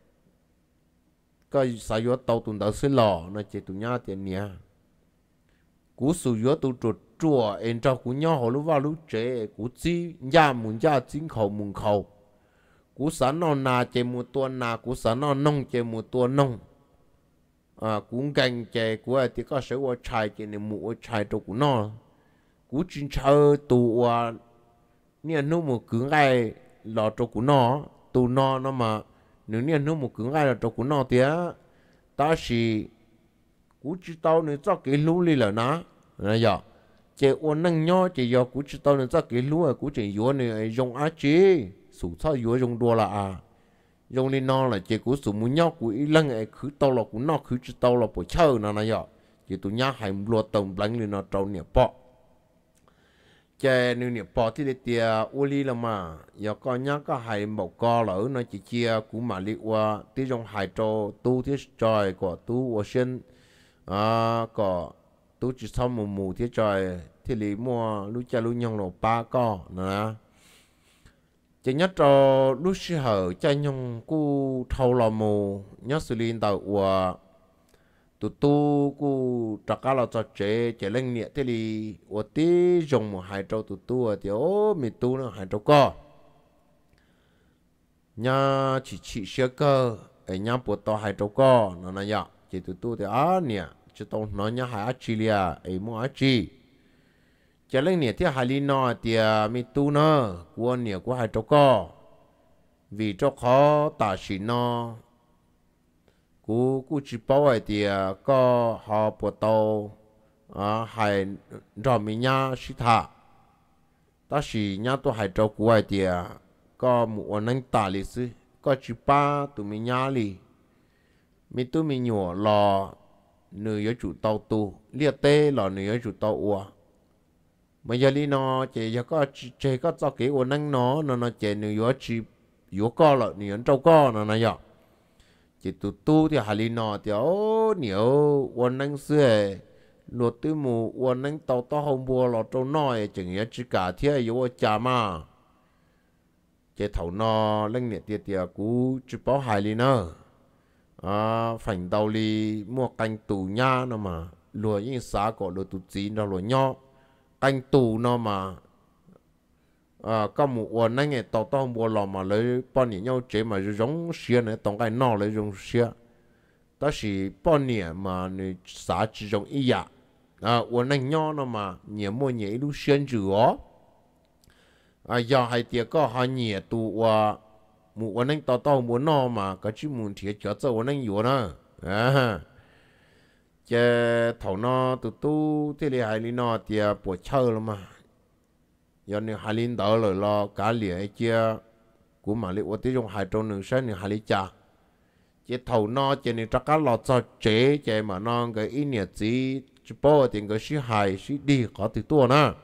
có xã yếu tàu tụ đỡ xí lò nó chỉ tụ nhau tiền nhỉ cú sử yếu tụ tụ chúa em cho cú nhau họ lúc vào lúc chế cú chỉ nhà muốn nhà chính khẩu muốn khẩu cú sản nó nà chơi một tuần nà cú sản nó nông chơi một tuần nông à cú canh chơi cú ai thì có sẽ qua chạy chơi này mua chạy cho cú nó cú chỉ chơi tụ à nè nó một cứng gai lọ cho cú nó tụ nó nó mà nếu nè nó một cứng gai là cho cú nó tía ta chỉ cú chỉ tao nữa cho cái lú đi là ná là giờ chơi ôn năng nhau chơi giờ cú chỉ tao nữa cho cái lú à cú chơi yếu này dùng á chi sủ sao yếu dùng đua là à dùng lên nó là chỉ cú sủ muốn nhau cú ý lăng ấy cứ tao là cú nó cứ chỉ tao là bộ chơi nó này giờ chỉ tụi nhá hay lùa tổng lăng lên nó trâu nhẹ bọ chơi nếu nhẹ bọ thì để tia uli là mà giờ con nhá có hay một co lỡ nó chỉ chia cú mà đi qua tí trong hai trâu tu thiết trời của tu ở trên à có tu chỉ sau mù mù thiết trời thì lý mua lúc cha lúc nhông lộ ba co nè chỉ nhớ cho lúc xưa hở cha nhông cu thâu lò mù nhớ xử lý tàu của tụ tu cu trắc cá là cho chế chế lên nhẹ thế thì ở tí dùng một hai trâu tụ tu ở thì ô mi tu nó hai trâu co nhớ chỉ chỉ sửa cơ ở nhớ bộ to hai trâu co nó này vậy chỉ tụ tu thì á nè chỉ tao nói nhớ hai chi lia ấy mua á chi chế lên nhẹ thì hai li nó thì mi tu nó của nhẹ của hai trâu co vì cho khó ta chỉ nó cú cú chỉ bảo vậy thì có họ bộ tàu à hay rồi mình nhá sĩ thà ta chỉ nhá tôi hay cho cú vậy thì có một anh ta lịch sử có chỉ ba tụi mình nhá li mình tụi mình nhỏ lò người ở chủ tàu tu liệt tê lò người ở chủ tàu ua mà giờ li nó chỉ có chỉ có cho cái anh năng nó nó nó chỉ người ở chỉ yếu co lò người ở trâu co nó này vậy chỉ tụ tu thì hà linh nọ thì ô nhiều quân năng xưa luật tư mù quân năng tàu tàu hồng bùa lọt trâu nói chừng như chỉ cả thế yếu cha mà chỉ thầu nọ lên nhiệt tiệt tiệt cú chỉ bảo hà linh nọ à phảnh đầu li mua canh tù nha nó mà lùa những xã có lùa tụ chí nó lùa nho canh tù nó mà à có một quân này nghe tàu tàu mua lò mà lấy bao nhiêu nhau chế mà giống xia này tổng cái nọ lấy giống xia đó là bao nhiêu mà người xã chỉ giống ý ạ à quân này nhau nó mà nhiều mua nhiều lúc xuyên rửa à giờ hai tiệc có hai nhiều tụ và một quân này tàu tàu mua nọ mà cái chữ muốn thiệt cho cho quân này nhiều nữa à chế thầu nọ tụ tu thì là hai lý nọ thì bộ chơi lắm mà giờ này hai linh đạo rồi lo cả liền chia của mà liệu tí trong hai trong nửa sáng này hai linh cha chỉ thầu nó chỉ này chắc cả lọt cho chế chế mà nó cái ý nghĩa gì chỉ bao tiền cái sĩ hài sĩ đi có từ tua nè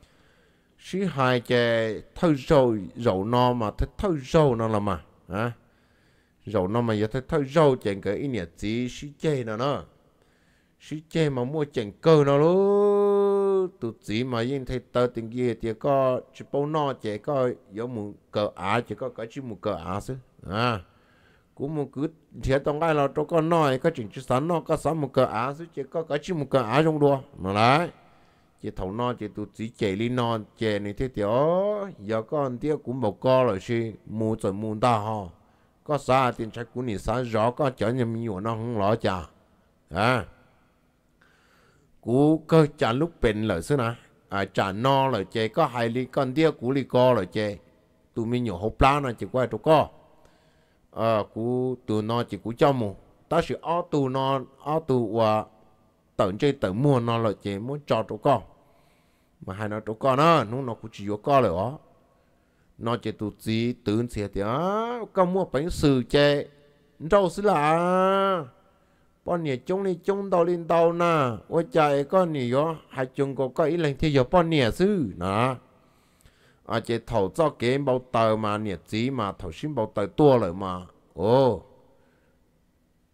sĩ hài chế thâu dầu dầu nó mà thâu thâu dầu nó là mà à dầu nó mà giờ thâu thâu dầu chế cái ý nghĩa gì sĩ chế nó nó sĩ chế mà mua chế cơ nó luôn tụt chỉ mà yên thấy tờ tiền kia thì có chỉ bao no chỉ có có một cờ á chỉ có cái chỉ một cờ á chứ à cũng một cứ thiệt trong cái là cho con nói có chuyện chỉ sẵn nó có sẵn một cờ á chứ chỉ có cái chỉ một cờ á trong đua mà đấy chỉ thầu no chỉ tụt chỉ chạy đi no chạy này thế thì ó giờ con tiếc cũng một co rồi chứ mua rồi mua ta ho có sao tiền trái của mình sáng rõ có chở nhà mình nó không lo chả à cú cơ trả lúc bệnh lợi xưa nè à trả no lợi chế có hai ly con tia cú ly co lợi chế tụi mình nhiều hộp lá nó chỉ quay tụi co à cú tụi nó chỉ cú cho mù ta chỉ ó tụi nó ó tụi và tận chơi tận mua nó lợi chế muốn cho tụi co mà hai nó tụi co nó nó nó cũng chỉ có co rồi ó nó chỉ tụi gì tưởng xe thì á con mua bánh sừ chế rau xí là bọn nhỉ chúng đi chúng tàu lên tàu nè ôi trời con nhỉ đó hai chúng có có ý lần thì giờ bọn nhỉ sư nè à chỉ thầu cho cái bao tờ mà nhỉ gì mà thầu xin bao tờ tua rồi mà ồ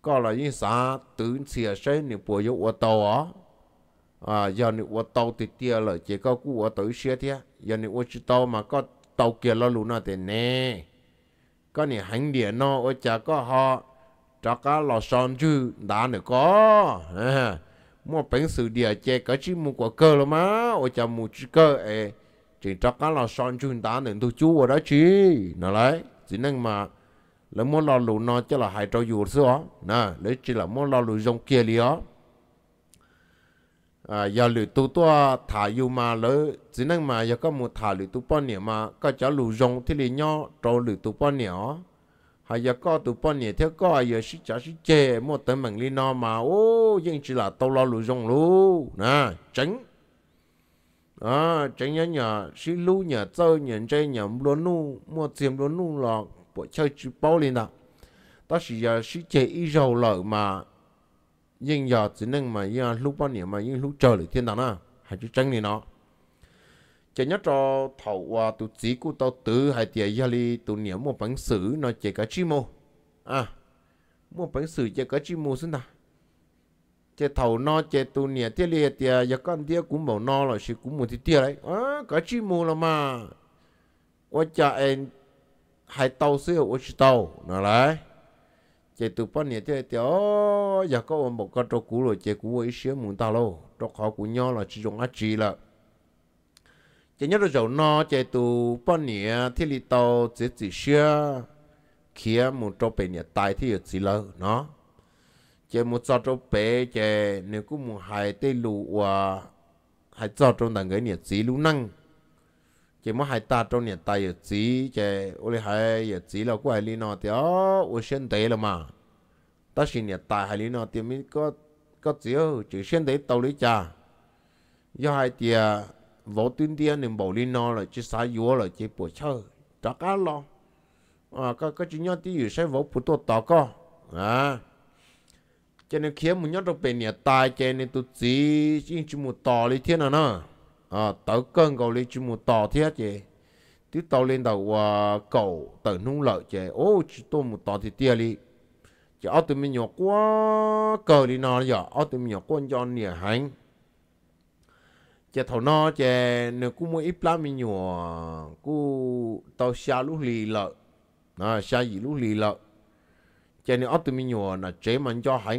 có là những xã tự xìa sẽ nửa bộ yếu ô tô á à giờ nửa ô tô thì tia là chỉ có cú ô tô xe thế giờ nửa ô tô mà có tàu kia lo luôn nào thì nè có nè hành điện nó ô chả có họ cho cá lò son chứ đã nữa có à mua bánh sự địa chế có chỉ mua quả cơ了嘛ô chả mua chỉ cơ ấy chỉ cho cá lò son chứ đã nữa tôi chú ở đó chứ nó lấy chỉ nên mà lấy mua lò lù nó cho là hai trâu dùa xưa nè lấy chỉ là mua lò lù rong kia li á à giờ lù tu tua thả yêu mà lấy chỉ nên mà giờ có một thả lù tu bao nhiêu mà có cho lù rong thì li nhau trâu lù tu bao nhiêu hay giờ có tu bao nhiêu theo có giờ sĩ trả sĩ chê mua tấm bằng li nó mà ô nhưng chỉ là tàu lò lù rong luôn nè tránh à tránh nhớ nhờ sĩ lù nhờ chơi nhờ chơi nhờ luôn nu mua tiền luôn nu là bộ chơi chữ bao lên đó đó là giờ sĩ chế ít dầu lợi mà nhưng giờ chỉ nên mà giờ lúc bao nhiêu mà nhưng lúc chờ lại thiên đàng à hay chữ tránh này nó chỉ nhớ cho thầu và tụ chỉ của tao tự hay tiền giờ đi tụ niệm một bản sử nó chỉ có chữ mô à một bản sử chỉ có chữ mô xin nào chỉ thầu nó chỉ tụ niệm tiền liệt tiền giờ con tiền cũng bảo nó là sự cũng một tí tiền đấy à có chữ mô là mà tôi cha em hai tàu xưa ở chỉ tàu nó lấy chỉ tụ bao nhiêu thì thì ô giờ có một cái trâu cũ rồi chỉ cũ ấy xíu muốn tao lâu trâu khó cũ nhau là chỉ dùng ác chỉ là chỉ nhớ rồi nó chỉ tụ bao nhiêu thì li tàu chỉ chỉ xíu kia một trâu bể nhiệt tài thì chỉ là nó chỉ một trâu trâu bể chỉ nếu cũng một hai tê lù và hai trâu trong đằng cái nhiệt chỉ lù năng chỉ mà hai ta trong nhiệt tài ở chỉ chỉ ô li hai ở chỉ là của hai li nó thì ó ô xuyên tế là mà ta xin nhiệt tài hai li nó thì mới có có chỉ ở chỉ xuyên tế tàu lý cha do hai tia vô tuyên tiền nên bảo li nó là chỉ sai vô là chỉ bổ chơi chắc á lo à có có chỉ nhớ tí ở sai vô bổ tổ tao có à cho nên khi mình nhớ được về nhiệt tài cho nên tụi chỉ chỉ một tàu lý thiên nào nữa à tàu cơn cầu lên chỉ một tàu thế chứ tí tàu lên đầu à cầu tàu nung lợi chứ ô chỉ tôi một tàu thì tia đi chứ ở tụi mình nhỏ quá cờ đi nó giờ ở tụi mình nhỏ con cho nè hành chứ thầu nó chứ nếu cũng mua ít lắm mình nhỏ cũng tàu xa lúc lì lợi à xa gì lúc lì lợi chứ nếu ở tụi mình nhỏ là chế mình cho hành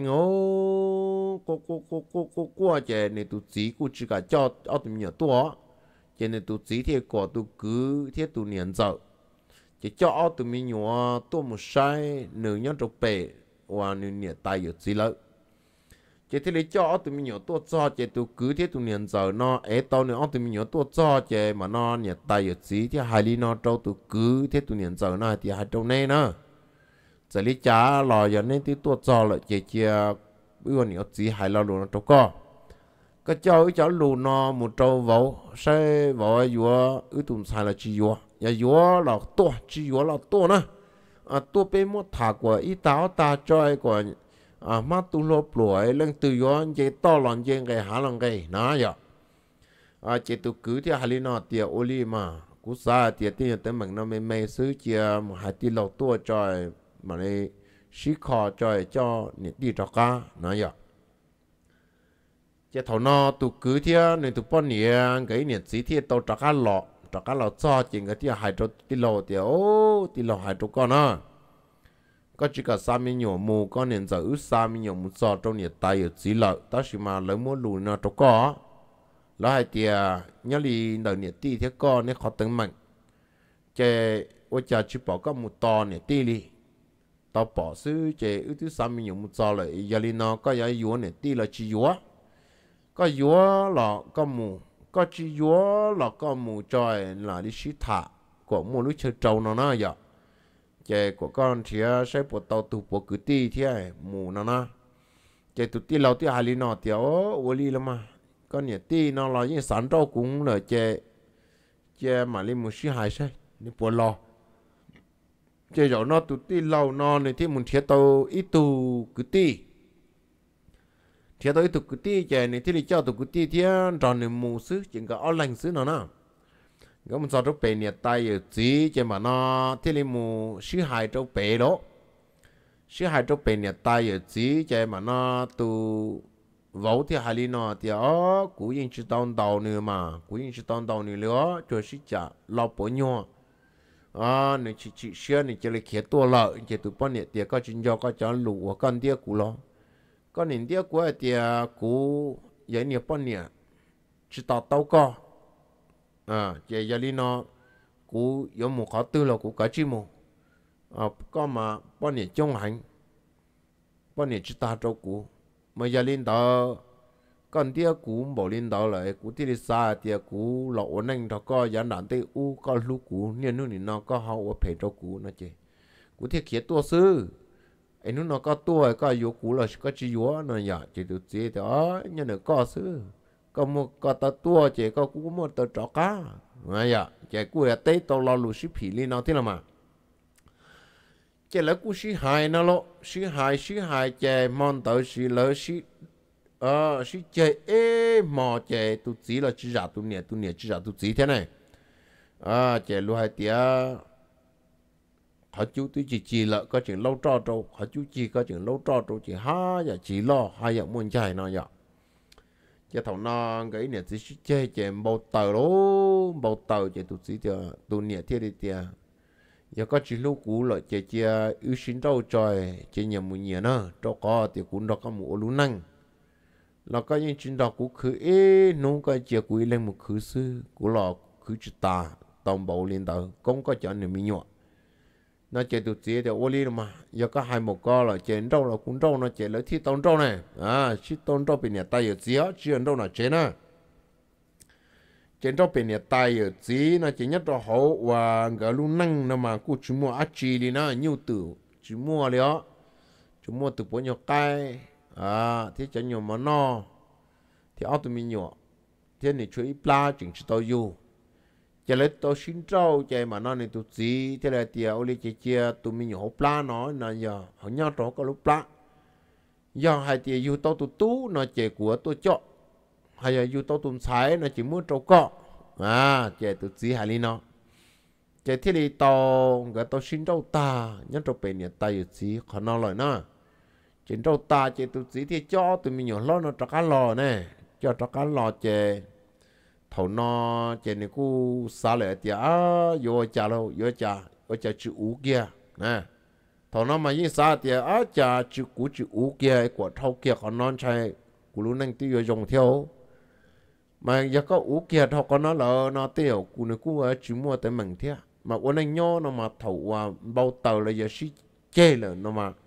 ô cô cô cô cô cô cô chứ nếu tụi chỉ cũng chỉ cả cho ở tụi mình nhỏ tua chứ nếu tụi chỉ thì có tụi cứ thì tụi niệm dạo chứ cho ở tụi mình nhỏ tua một sai nếu nhớ trục bể và nếu niệm tài ở chỉ lợi chỉ thì lấy cho ở tụi mình nhỏ tua cho chứ tụi cứ thì tụi niệm dạo nó ấy tao nếu ở tụi mình nhỏ tua cho chứ mà nó niệm tài ở chỉ thì hai lý nó trâu tụi cứ thì tụi niệm dạo nó thì hai trâu này nữa giờ lý trả lò giờ nên tí tua cho lại chỉ chia bữa nhiều chỉ hai lò luôn trâu co cái cháu cháu lù nó một trâu vỗ sai vỗ vua ứ tụm sai là chỉ vua ya vua là to chỉ vua là to nữa à to bên một thả của ít táo ta chơi của à mắt tu lốp lụi lên từ vua chỉ to lon chỉ cái há lon cái nó vậy à chỉ tu cứ thì hai lý nó tiệt oli mà cú sa tiệt tiệt tới mình nó mê mê xứ chia một hai tí lầu to chơi mà này xí kho chơi cho nhiệt đi cho cá nó vậy chỉ thầu nó tụ cứ thế nên tụ bao nhiêu cái nhiệt xí thế tàu cho cá lọ cho cá lọ cho chỉ cái thế hai chỗ tí lầu thì ô tí lầu hai chỗ con á có chỉ cả sáu mươi nhiều mù có nên giờ ước sáu mươi nhiều mù cho trong nhiệt tay ở xí lợ ta chỉ mà lấy mua lùi nó chỗ có là hai tia nhớ đi đợi nhiệt ti thế con nên khó tính mạnh chỉ ôi cha chỉ bỏ có một to nhiệt ti đi tao bỏ xứ chế ước thứ sáu mươi nhiều một giờ lại giờ li nó có giờ yếu này tí là chỉ yếu có yếu là có mù có chỉ yếu là có mù trời là đi xí thả của một lúc chơi trâu nó nó vậy chế của con thì sẽ bộ tàu tụ bộ cứ tí thế mù nó nó chế tụ tí lâu tí hai li nó thì ô ô li lắm mà con nhà tí nó là những sản trâu cũng là chế chế mà li một xí hai sẽ đi bộ lo chơi rồi nó tụt đi lâu nó này thì muốn thiệt tao ít tu cứ ti thiệt tao ít tu cứ ti chơi này thì đi cho tụi cứ ti thì tròn này mù xứ chỉ có ở lành xứ nó nè cái mình cho nó bể nhiệt tay ở chỉ chơi mà nó thì đi mù xứ hai trâu bể đó sĩ hai chỗ bên nhà tay ở chỉ chạy mà nó tu vỗ thì hai lý nó thì ở cú yên chỉ tông đầu nữa mà cú yên chỉ tông đầu nữa nữa cho sĩ trả lo bổ nhọ à nếu chỉ chỉ xưa nếu chỉ là khía tua lợi chỉ tụ bao nhiêu tiền có chuyện do có cho lũ con tia cú lo con nên tia cú thì cú vậy nhiều bao nhiêu chỉ tao tao có à chỉ giờ lý nó cú có một khó tư là cú cả chi một à có mà bao nhiêu trong hành bao nhiêu chỉ ta cho cú mà giờ lý đó con tia cú bảo lý đó lại cú tia xa tia cú lọ neng đó có giá đàn tây u có lúc cú nên nó nó có hậu ở phải cho cú nó chứ cú tia kia tua sư anh nó có tua có yếu cú là có chỉ yếu nó giờ chỉ được chỉ đó nhưng nó có sư có một có tao tua chỉ có cú một tao chó cá mà giờ chỉ cú là tây tao lo lù xí phì li nó thế nào mà chỉ là cú xí hài nó lo xí hài xí hài chỉ mong tao xí lỡ xí ờ xí chỉ ê mò chỉ tụ chỉ là chỉ giả tụ nhẹ tụ nhẹ chỉ giả tụ chỉ thế này à chỉ lu hai tia họ chú tôi chỉ chỉ là có chuyện lâu trò trâu họ chú chỉ có chuyện lâu trò trâu chỉ ha giờ chỉ lo hai giờ muốn chạy nó giờ chỉ thằng nó cái này chỉ chơi chỉ bao tờ đó bao tờ chỉ tụi chỉ giờ tụi nhẹ thế đi tiền giờ có chỉ lúc cũ là chỉ chỉ ưu sinh trâu trời chỉ nhiều mùi nhiều nữa trâu có thì cũng đó có một lú năng là có những chuyện đó cũng cứ ế nó có chỉ quý lên một khứ sư của là khứ chỉ ta tổng bộ lên đó cũng có chọn được mình nhọ nó chỉ tụt chỉ thì ô li mà giờ có hai một con là chén trâu là cũng trâu nó chỉ lấy thi tông trâu này à thi tông trâu bên nhà tay ở dưới chén trâu là chén à chén trâu bên nhà tay ở dưới nó chỉ nhất là hậu và cái lu năng nó mà cũng chỉ mua ác chi đi nó nhiều từ chỉ mua liền chỉ mua từ bốn nhiều cái à thế cho nhiều mà no thì ở tụi mình nhỏ thế này chơi pla chừng chỉ tao yêu chỉ lấy tao xin trâu chạy mà nó này tụi gì thế là tiệt ô li chia chia tụi mình nhỏ pla nó là giờ họ nhau đó có lúc pla giờ hai tiệt yêu tao tụi tú nó chạy của tôi cho hay là yêu tao tụi trái nó chỉ muốn trâu cọ à chạy tụi gì hai li nó chạy thế là tao cái tao xin trâu ta nhớ trâu bên nhà tay gì khó nói lời nó trên trâu ta chạy tụi gì thì cho tụi mình nhỏ lo nó cho cá lò nè cho cho cá lò chạy thầu nó chạy này cú xả lại thì à vô chả đâu vô chả vô chả chịu uống kia nè thầu nó mà như xả thì à chả chịu cú chịu uống kia quả thâu kia còn non chạy cú lúc năng tiêu dùng theo mà giờ có uống kia thâu có nó là nó tiêu cú này cú ở chỉ mua tới mảng thế mà uống năng nho nó mà thầu à bao tàu là giờ xí chê là nó mà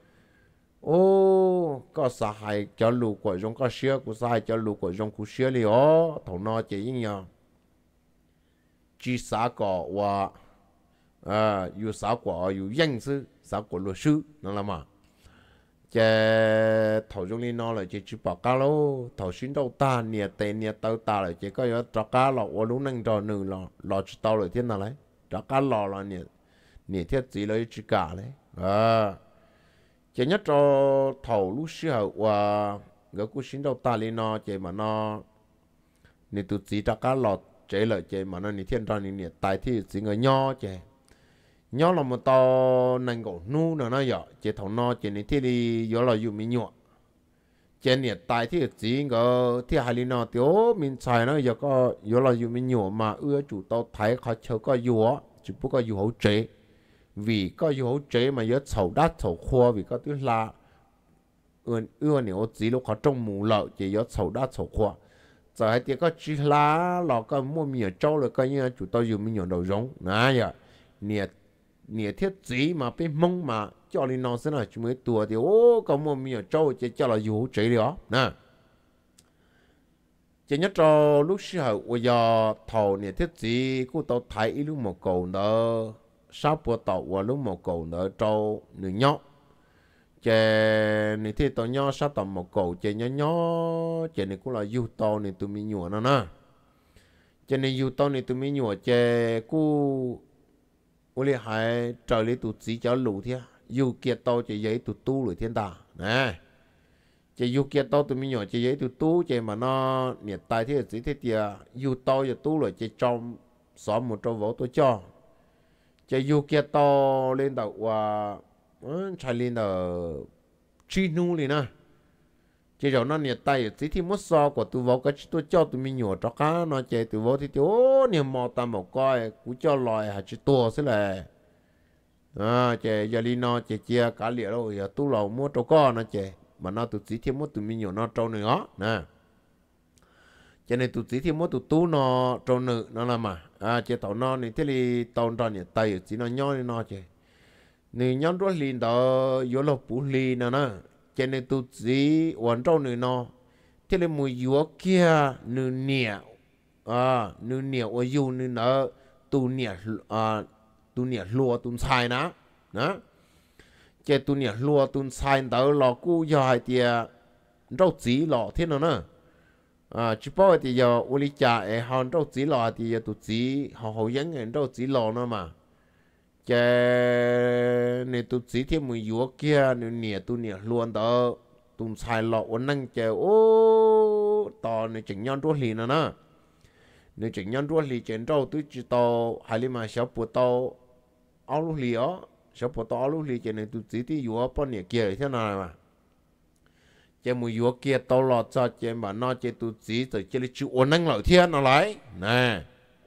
ô có xã hội cho lũ của chúng có xưa của xã hội cho lũ của chúng của xưa li ó thầu nó chỉ như nhau chỉ xã cỏ và à yêu xã cỏ yêu dân sư xã cỏ luật sư nó là mà chỉ thầu chúng li nó là chỉ chỉ bảo cá lô thầu xin đâu ta nia tên nia tao ta là chỉ có yếu cho cá lọ và lúc năng trò nữ lọ lọ chỉ tao lại thế nào đấy cho cá lọ là nia nia thiết gì lấy chỉ cả đấy à chỉ nhất cho thầu lúc xưa và cái cú xin đâu ta lên nó chỉ mà nó nè tụt chỉ cho cá lọt chỉ là chỉ mà nó nè thiên tròn nè nè tại thì chỉ người nho chỉ nho là một to nành cổ nu nữa nó vậy chỉ thầu nó chỉ nè thì đi giờ là dùng mình nhọ chỉ nè tại thì chỉ cái thì hai lên nó tiểu mình xài nó giờ có giờ là dùng mình nhọ mà ưa chủ tao thấy khó chơi có dúa chỉ不过有好chế vì có yêu hỗ trợ mà nhớ sầu đắt sầu khoa vì có thứ là ưa ưa nếu chỉ lúc họ trong mù lợn chỉ nhớ sầu đắt sầu khoa giờ hai tiếng có chỉ là lọ có mua miếng trâu rồi coi như chủ tao dùng miếng đầu giống nãy giờ nè nè thiết chỉ mà bên mông mà cho lên nó sẽ là chúng mới tua thì ô có mua miếng trâu chỉ cho là yêu hỗ trợ đó nè chỉ nhất cho lúc sau bây giờ thầu nè thiết chỉ của tao thấy lúc một cầu đó sáu bộ tàu và lúc một cầu nữa trâu nửa nhóc chè này thì tàu nhóc sáu tàu một cầu chè nhóc nhóc chè này cũng là du tàu này tụi mình nhọ nó nè chè này du tàu này tụi mình nhọ chè cu ô li hải trời li tụt chỉ cho lũ thế du kia tàu chè giấy tụt tu rồi thiên ta nè chè du kia tàu tụi mình nhọ chè giấy tụt tu chè mà nó nhiệt tài thế chỉ thế tiệt du tàu giờ tu rồi chè trong xóm một trâu vỗ tôi cho chạy du kia to lên đầu và chạy lên là chi nu liền nè chỉ rồi nó nhiệt tay chỉ thì mất so của tụi vợ cái tôi cho tụi mình nhổ cho cá nó chạy tụi vợ thì ô nhiều mò tam một coi cú cho loài hạt chỉ tua xí là à chạy giờ đi nó chạy chia cá liệu rồi giờ tu lầu mua trâu con nó chạy mà nó tụi chỉ thì mất tụi mình nhổ nó trâu nữa nè cho nên tụi chỉ thì mất tụi tu nó trâu nữ nó làm mà à chạy tàu nó này thế thì tàu tròn nhiệt tay chỉ nó nhoi nó chạy này nhon rồi liền đó vô lộc bù lì nè nè cho nên tụi gì hoàn trâu nữa nó thế là mùi dúa kia nửa nhẹ à nửa nhẹ ở dù nửa nó tụi nhẹ à tụi nhẹ lúa tụi xài ná đó chơi tụi nhẹ lúa tụi xài đó lò cú dài thì rau chỉ lò thế nào nè à chỉ bảo thì giờ ô li cha ấy hàng rau chỉ lò thì tụi chỉ họ họ dẫn người rau chỉ lò nữa mà chè này tụi chỉ thêm mùi dúa kia này nè tụi nè luôn đó tụi xài lọ uốn năng chè ô to này chỉnh nhon ruột lì nữa nè này chỉnh nhon ruột lì chén rau tụi chỉ to hay là mà sáu bữa to áo lúa lì ó sáu bữa to áo lúa lì chè này tụi chỉ thì dúa bao nhiêu kia thế nào mà chè mùi dúa kia to lọt cho chè mà nó chè tụi chỉ rồi chè lấy chịu uốn năng lợi thiên nó lấy nè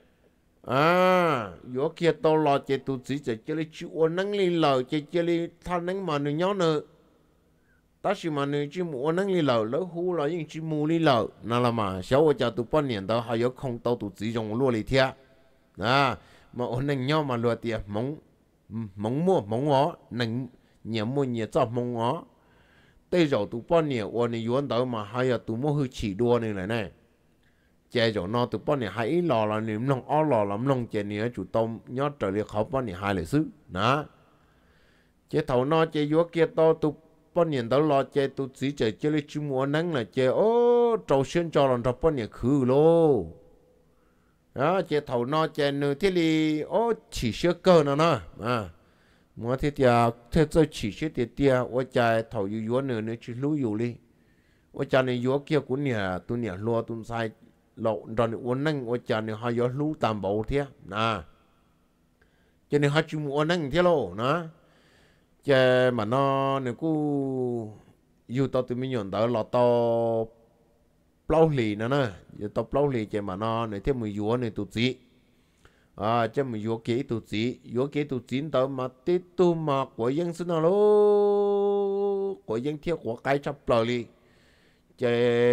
à vô kia tao lo chơi tụi chỉ chơi chơi chịu năng li lờ chơi chơi thằng năng mà người nhớ nữa ta chỉ mà người chỉ muốn năng li lờ lỡ hú là những chỉ mua li lờ nè là mà sáu giờ tụi bao nhiêu đó hay có không tao tụi chỉ dùng luôn li thiệt à mà ôn năng nhau mà luôn tiệt mong mong mua mong ó năng nhiều mua nhiều cho mong ó đây rồi tụi bao nhiêu ôn này ôn đó mà hay là tụi mua hơi chỉ đua này này này chơi rồi nó tụi bọn này hãy lò là niệm lòng ó lò lắm lòng chơi này chủ tông nhớ trở lại khó bọn này hai lệ xứ đó chơi thầu nó chơi vô kia to tụi bọn này đó lo chơi tụi chỉ chơi chơi lấy chim mua nắng là chơi ô trâu xuyên cho lòng trâu bọn này khử lô đó chơi thầu nó chơi nữa thế thì ô chỉ sửa cơ nữa nè à mua thế thì thế tôi chỉ sửa thì tia ô chơi thầu yêu vô nữa nữa chỉ lú yêu đi ô chơi này vô kia cũng nhà tụi nhà lo tụi sai lộ rồi uốn nâng ở trên này họ có lú tam bộ thế nè cho nên họ chịu uốn nâng thế lộ nè chứ mà nó nếu cứ yêu tao tụi mình nhận tới là tao plau lì nữa nè giờ tao plau lì chứ mà nó nếu thêm mười vúa này tụi chị à chứ mười vúa kỹ tụi chị vúa kỹ tụi chị tao mà tết tu mà của dân sinh nào lô của dân thiết của cái chấp lời đi chứ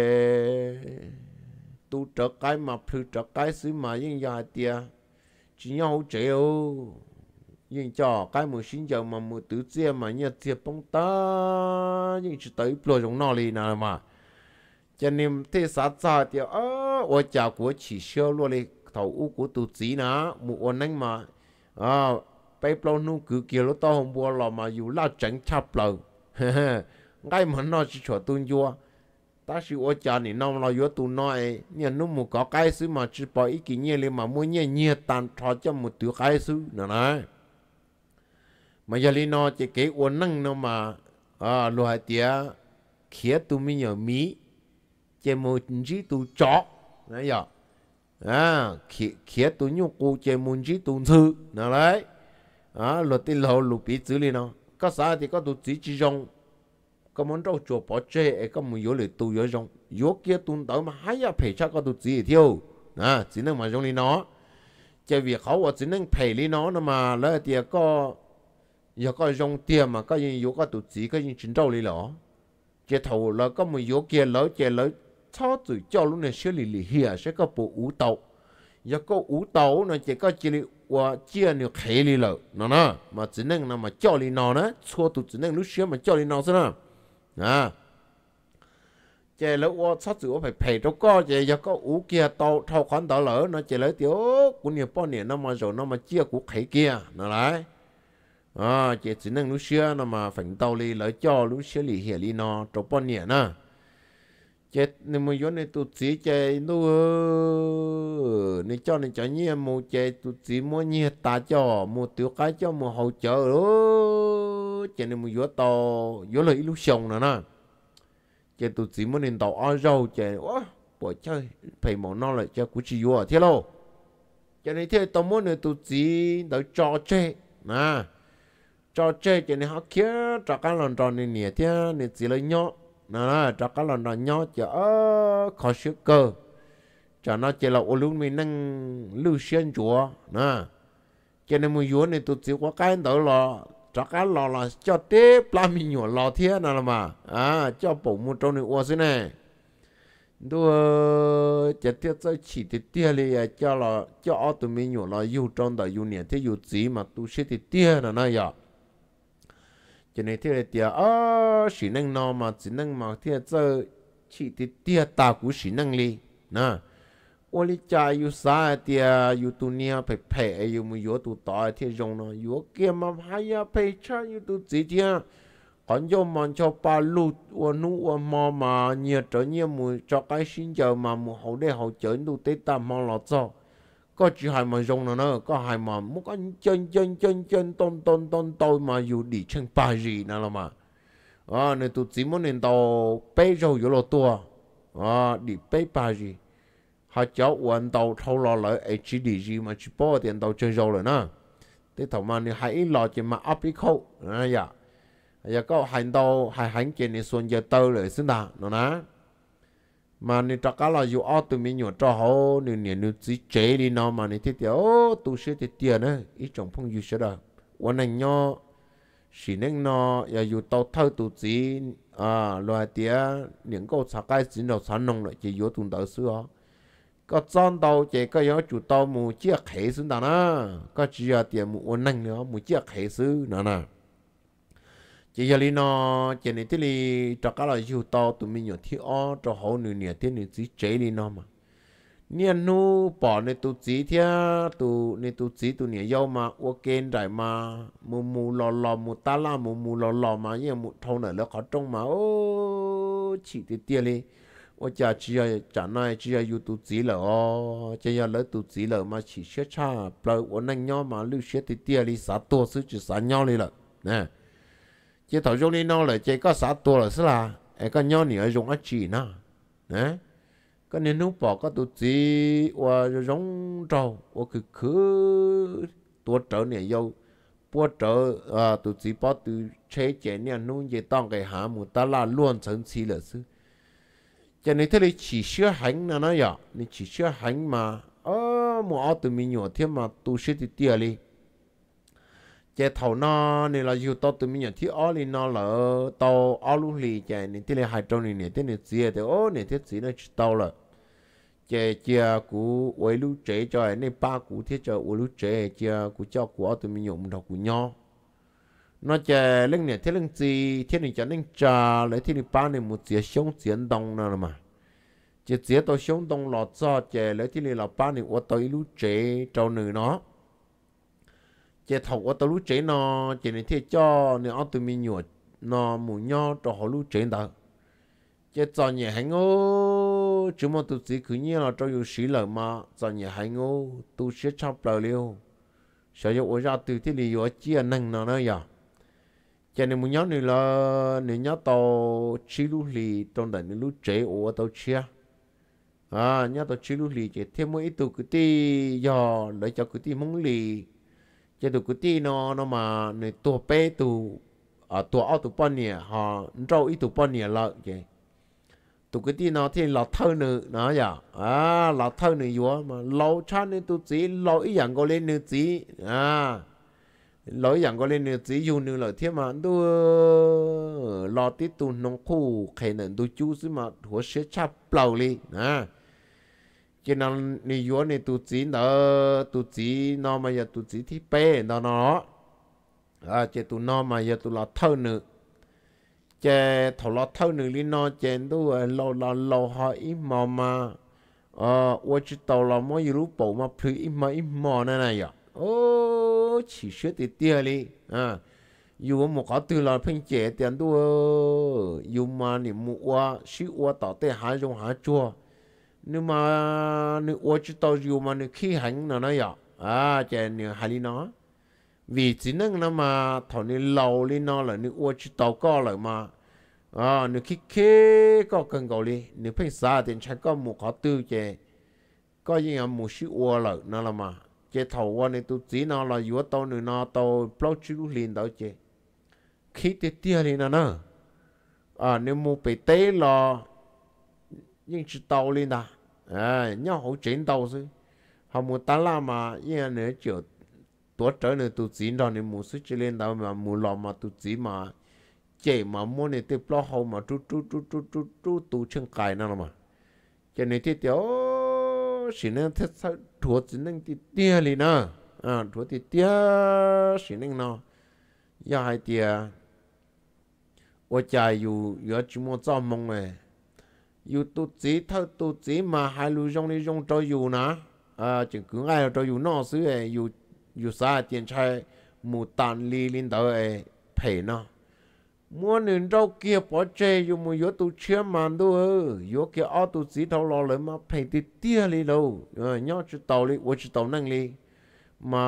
tu trở cái mà phư trở cái xứ mà những gia tia chỉ nhau chịu nhưng cho cái một sinh giờ mà một tứ chia mà như chia bông ta nhưng chỉ tới lôi trong nó đi nào mà cho nên thế sát ra thì ơ ở nhà của chỉ sơ luôn đi thầu u của tụi chỉ nè một ôn anh mà à bây lâu nu cứ kia nó to hôm bữa là mà dù là tránh chắp lời ngay mà nó chỉ cho tôi vua ta chỉ ở nhà này nó là yếu tụ nói nhưng nó một có cái sự mà chỉ bảo ý kiến như là mà mỗi nhà nhiều tàn cho cho một tiểu cái sự nữa này mà giờ li nó chỉ cái uốn năng nó mà à loại tiệt khía tụ mình nhớ mí chỉ một chỉ tụ chó đấy giờ à khía khía tụ nhung cô chỉ một chỉ tụ thư nữa đấy à luật tiền lâu luật bị xử lý nó có sao thì có tụ chỉ chỉ dùng có món rau chuột bỏ chơi có một yếu lệ tu yếu rong yếu kia tuôn tới mà hay là phải chắc có tụt gì thiêu à chỉ nên mà rong đi nó chơi việc khó và chỉ nên phải đi nó mà lỡ thì có giờ có rong tiền mà có gì yếu có tụt gì có gì chính trâu đi lỏ chơi thầu là có một yếu kia lỡ chơi lỡ cho tự cho lúc này xử lý lì hìa sẽ có bộ ủ tàu giờ có ủ tàu nó chỉ có chỉ và chia nhiều khế đi lỡ nó nè mà chỉ nên là mà cho đi nó nữa xua tụt chỉ nên lúc xưa mà cho đi nó thế nào à chơi lỡ qua sát rửa phải phải đâu có chơi giờ có ủ kia tàu thâu khoản tàu lỡ nó chơi lỡ tiểu cũng nhiều bao nhiêu nó mà rồi nó mà chia của khế kia nó lại à chơi chỉ năng lúc xưa nó mà phẳng tàu đi lỡ cho lúc xưa lì hiển đi nó trong bao nhiêu nè chơi nên mà vô này tụt chỉ chơi nó nên cho nên cho nhiều một chơi tụt chỉ mua nhiều ta cho một tiểu cái cho một hậu trợ đó chơi nên mà vô tàu vô lợi lúc xong nữa nè chơi tụt chỉ muốn nên tàu ao rau chơi quá bỏ chơi phải món nó lại cho cú chỉ vô thế lo cho nên thế tàu muốn này tụt chỉ đỡ cho chơi nè cho chơi cho nên họ kia cho cái lần tròn này nhẹ thế này chỉ là nhỏ nè cho cái lần tròn nhỏ cho khó sức cơ cho nó chỉ là ô lúc mình nâng lưu xuyên chúa nè cho nên mình vốn này tụi chỉ có cái đó là cho cái lò là cho tiếp làm mình nhỏ lò thế nào mà à cho bụng một trong này ô thế này đua chỉ thiết cho chỉ thì tia li cho là cho tụi mình nhỏ là yêu trong đó yêu nhẹ thế yêu gì mà tu sĩ thì tia là này vậy cho nên thế là tia à sĩ năng nó mà chỉ năng mà thế cho chỉ thì tia ta cũng sĩ năng li nè ô li cha yêu sa tia yêu tu nia phải phải yêu mu yêu tu tao thế dùng nó yêu kia mà hay à phải cha yêu tu gì tia còn do mình cho ba lụt và nu và mò mà nhiều trở nhiều mùi cho cái xin giờ mà mùi hậu đây hậu chở đủ tết tam mong lọt cho có chỉ hai mà dùng nữa có hai mà muốn có chân chân chân chân tôn tôn tôn tôn mà dù đi chân ba gì nào mà à nên tụi chỉ muốn nên tàu bé rồi rồi lo tua à đi bé ba gì họ cháu hoàn tàu thâu lo lại ấy chỉ đi gì mà chỉ bỏ tiền tàu chơi rồi nữa thế thằng mà你还lo chỉ mà áp đi khâu à dạ giờ có hành đâu hay hành chuyện này xuân giờ tơ rồi xin đã nó ná mà ni cho cá là dù ở tụi mình nhổ cho họ ni ni ni chỉ chế đi nó mà ni thiết tiểu tu sĩ thiết tiền nữa ít trong phong yêu sẽ đóวันนั้นnhỏ chỉ nên nó giờ dù tàu thâu tu chỉ à loài tía những câu xã cái chỉ đầu sản nông lại chỉ vô tuần đầu xưa có chọn đầu chỉ có yếu chủ tàu mù chiếc khế xin đã na có chỉ là tiền mùวันนั้นnữa mù chiếc khế xứ nữa nè chỉ giờ li nó chỉ này thì li cho cái là yêu tao tụi mình nhiều thì ó cho hậu nửa nửa thì nửa chỉ chế li nó mà niên nu bỏ này tụi chỉ thì tụi này tụi chỉ tụi nửa yêu mà ok đại mà mù mù lò lò mù ta la mù mù lò lò mà như mù thâu này nó khó trông mà ô chỉ thì tiền li ô chả chỉ là chả này chỉ là yêu tụi chỉ là ô chỉ là lấy tụi chỉ là mà chỉ xét cha bao ô năng nhau mà lưu xét thì tiền li sát tổ sư chỉ sát nhau li là nè chỉ thầu dùng đi nó là chỉ có sáu tuổi là sao ấy có nhau nữa dùng ở chỉ nó nè có nên nấu bỏ có tụt gì và giống trâu và cứ cứ tuổi trở này yêu bữa trở à tụt gì bỏ tụt chế chế này nấu gì tao cái hả một ta là luôn chân chi là sư cho nên thế này chỉ sửa hành là nó vậy你chỉ sửa hành mà ờ một ở tụi mình nhỏ thêm mà tu sĩ thì tiền đi chế thầu nó này là yêu tao tụi mình nhận thì ở đi nó là tao ở lúc lì chế này thì là hai trăm này này thì này gì thì ô này thì gì nó tao là chế chế của quay lúc chế cho này ba của thì cho quay lúc chế chế của cho của tụi mình dùng đầu của nhau nó chế lên này thì lên gì thì này cho nên trà lấy thì này ba này một chế sống chiến đông nữa mà chế chế tao sống đông lọt cho chế lấy thì này là ba này của tao lúc chế trâu nữ nó chế thầu ở tàu lúa chế nó chế này thì cho nếu ở tụi mình nhổ nó mù nhau cho họ lúa chế đó chế cho nhẹ hành ô chúng mà tụi chỉ cứ như là cho yêu sĩ lợi mà cho nhẹ hành ô tụi sẽ chấp lời liêu sợ yêu ra từ thì lý do chia năng nó nữa ya chế này mù nhau này là nếu nhau tàu chỉ lúa lì trong đó nếu lúa chế ở tàu chia à nhau tàu chỉ lúa lì chế thêm mỗi tụi cứ ti do lấy cho cứ ti mông lì chế tụi cái nó nó mà này tua bé tụi à tua ao tụi bọn nhỉ họ trâu ít tụi bọn nhỉ lợ vậy tụi cái nó thì lọt thơ nữa nó vậy à lọt thơ nữa vô mà lâu chán nên tụi chỉ lâu ít dạng có lên nữa chỉ à lâu dạng có lên nữa chỉ dùng nữa là thế mà tôi lọt tí tụi nông khu khề nên tụi chú xí màหัว sẽ chắp lâu đi à cho nên ni vô này tụi chỉ nó tụi chỉ nó mà giờ tụi chỉ thì bé nó nó à chỉ tụi nó mà giờ tụi nó thâu nữa chỉ thầu nó thâu nữa đi nó chỉ tụi lâu lâu lâu họ ít mò mà ờ tôi chỉ tàu là mỗi lúc bộ mà phứ ít mà ít mò này này à ô chỉ biết thì tiền đi à dù một cái từ là phên chế tiền tụi dù mà niệm mua sĩ mua tao tê hai trong hai chua nhưng mà nếu tôi chỉ tao dù mà nếu khi hành nó nói vậy à chỉ nếu hay nó vì chỉ năng nó mà thằng nếu lâu lên nó là nếu tôi chỉ tao có lại mà à nếu khi khi có cần gọi đi nếu phải xa thì chắc có một khó tư chỉ có gì mà một sự ua lại nó là mà chỉ thầu qua này tôi chỉ nó là dù tao nữa nó tao bao nhiêu liền đó chỉ khi tiết tia đi nè nè à nếu mua bị té lò nhưng chỉ tàu lên đã à nhau hậu chiến tàu chứ họ mua tá la mà yên nữa chiều tuổi trở nữa tụt chín rồi nên mua sức lên đâu mà mua lò mà tụt chín mà chạy mà mua này tiếp lo hậu mà chú chú chú chú chú chú tụ chân cài nào mà cho nên thì tiểu xin nên thế sao thua chỉ nên thì tia lên nè à thua thì tia xin nên nó ya hai tia 我家有有怎么做梦诶？有肚子头肚子嘛，还路用的用着有呢，啊，就更爱着有那时诶，有有啥点菜牡丹里领导诶陪呢？mỗi年đâu kia bỏ chơi dù mà yếu tụ chia màn đâu ơ yếu kia ở tụ chỉ thâu lò lại mà phải đi tia đi đâu ờ nhớ chỉ tàu đi, tôi chỉ tàu năng đi mà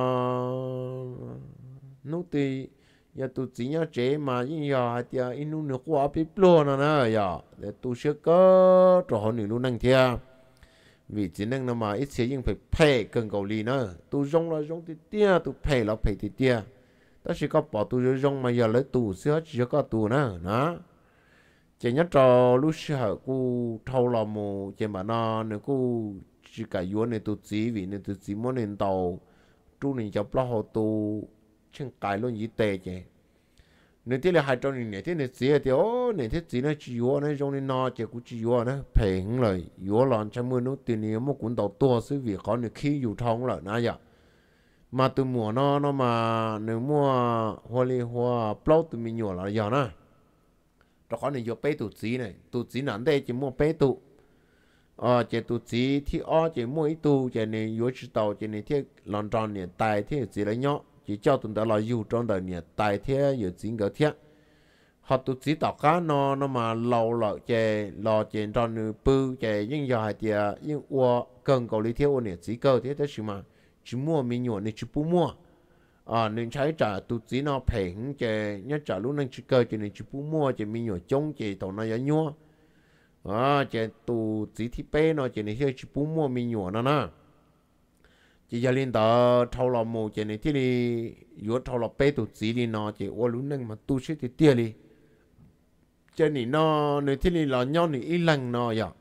nút thì giờ tụ chỉ nhớ chế mà nhưng giờ hay tia inu nước qua bị plô nè nè giờ để tụ sẽ có cho họ nhiều năng thia vì chỉ năng là mà ít sẽ nhưng phải pay cần cầu lì nữa tụ rong là rong thì tia tụ pay là pay thì tia đó chỉ có bỏ tụ rong mà giờ lấy tụ sẽ chỉ có tụ nữa đó chỉ nhớ cho lúc sau cô thâu là một chỉ mà nó nếu cô chỉ cả yếu này tụ chỉ vì này tụ chỉ muốn nên tàu chú này cho bao họ tụ chân cái luôn gì tệ chứ nếu thế là hai trăm nghìn này thế này chỉ thì ô này thế chỉ nó chỉ yếu này trong này nó chỉ cũng chỉ yếu nữa phải không lời yếu lon trong mưa nó tiền này một cuốn tàu tua sự việc khó nếu khiอยู่ท้องrồi nãy giờ mà từ mùa nó nó mà nếu mua hoa li hoa plau từ mình nhỏ là giờ nè đó khó này yếu bé tụ chỉ này tụ chỉ nãy đây chỉ mua bé tụ ờ chỉ tụ chỉ thì ở chỉ mua ít tụ chỉ này yếu chỉ tàu chỉ này thế lon tròn này tài thế chỉ là nhỏ chỉ cho tụi ta là yêu trong đời này tài thế yêu chính cái thế họ tụi chỉ tao cá nó nó mà lâu lợ chè lò chè trong bự chè nhưng giờ hay thì nhưng qua cần cầu lý thiếu này chỉ cầu thế đó chứ mà chỉ mua mình nhỏ này chỉ bu mua à nên trái trả tụi chỉ nó phèn chè nhớ trả lúc nên chỉ cầu chè này chỉ bu mua chè mình nhỏ chống chè tao nó giá nhua à chè tụi chỉ thì bé nó chè này chỉ bu mua mình nhỏ nó nè chỉ giờ lên đó thâu lò mù chỉ này thì đi yếu thâu lò bé tụt chỉ đi nó chỉ ô lún nâng mà tu sĩ thì tia đi chỉ này nó này thì đi lò nhau này ít lần nó vậy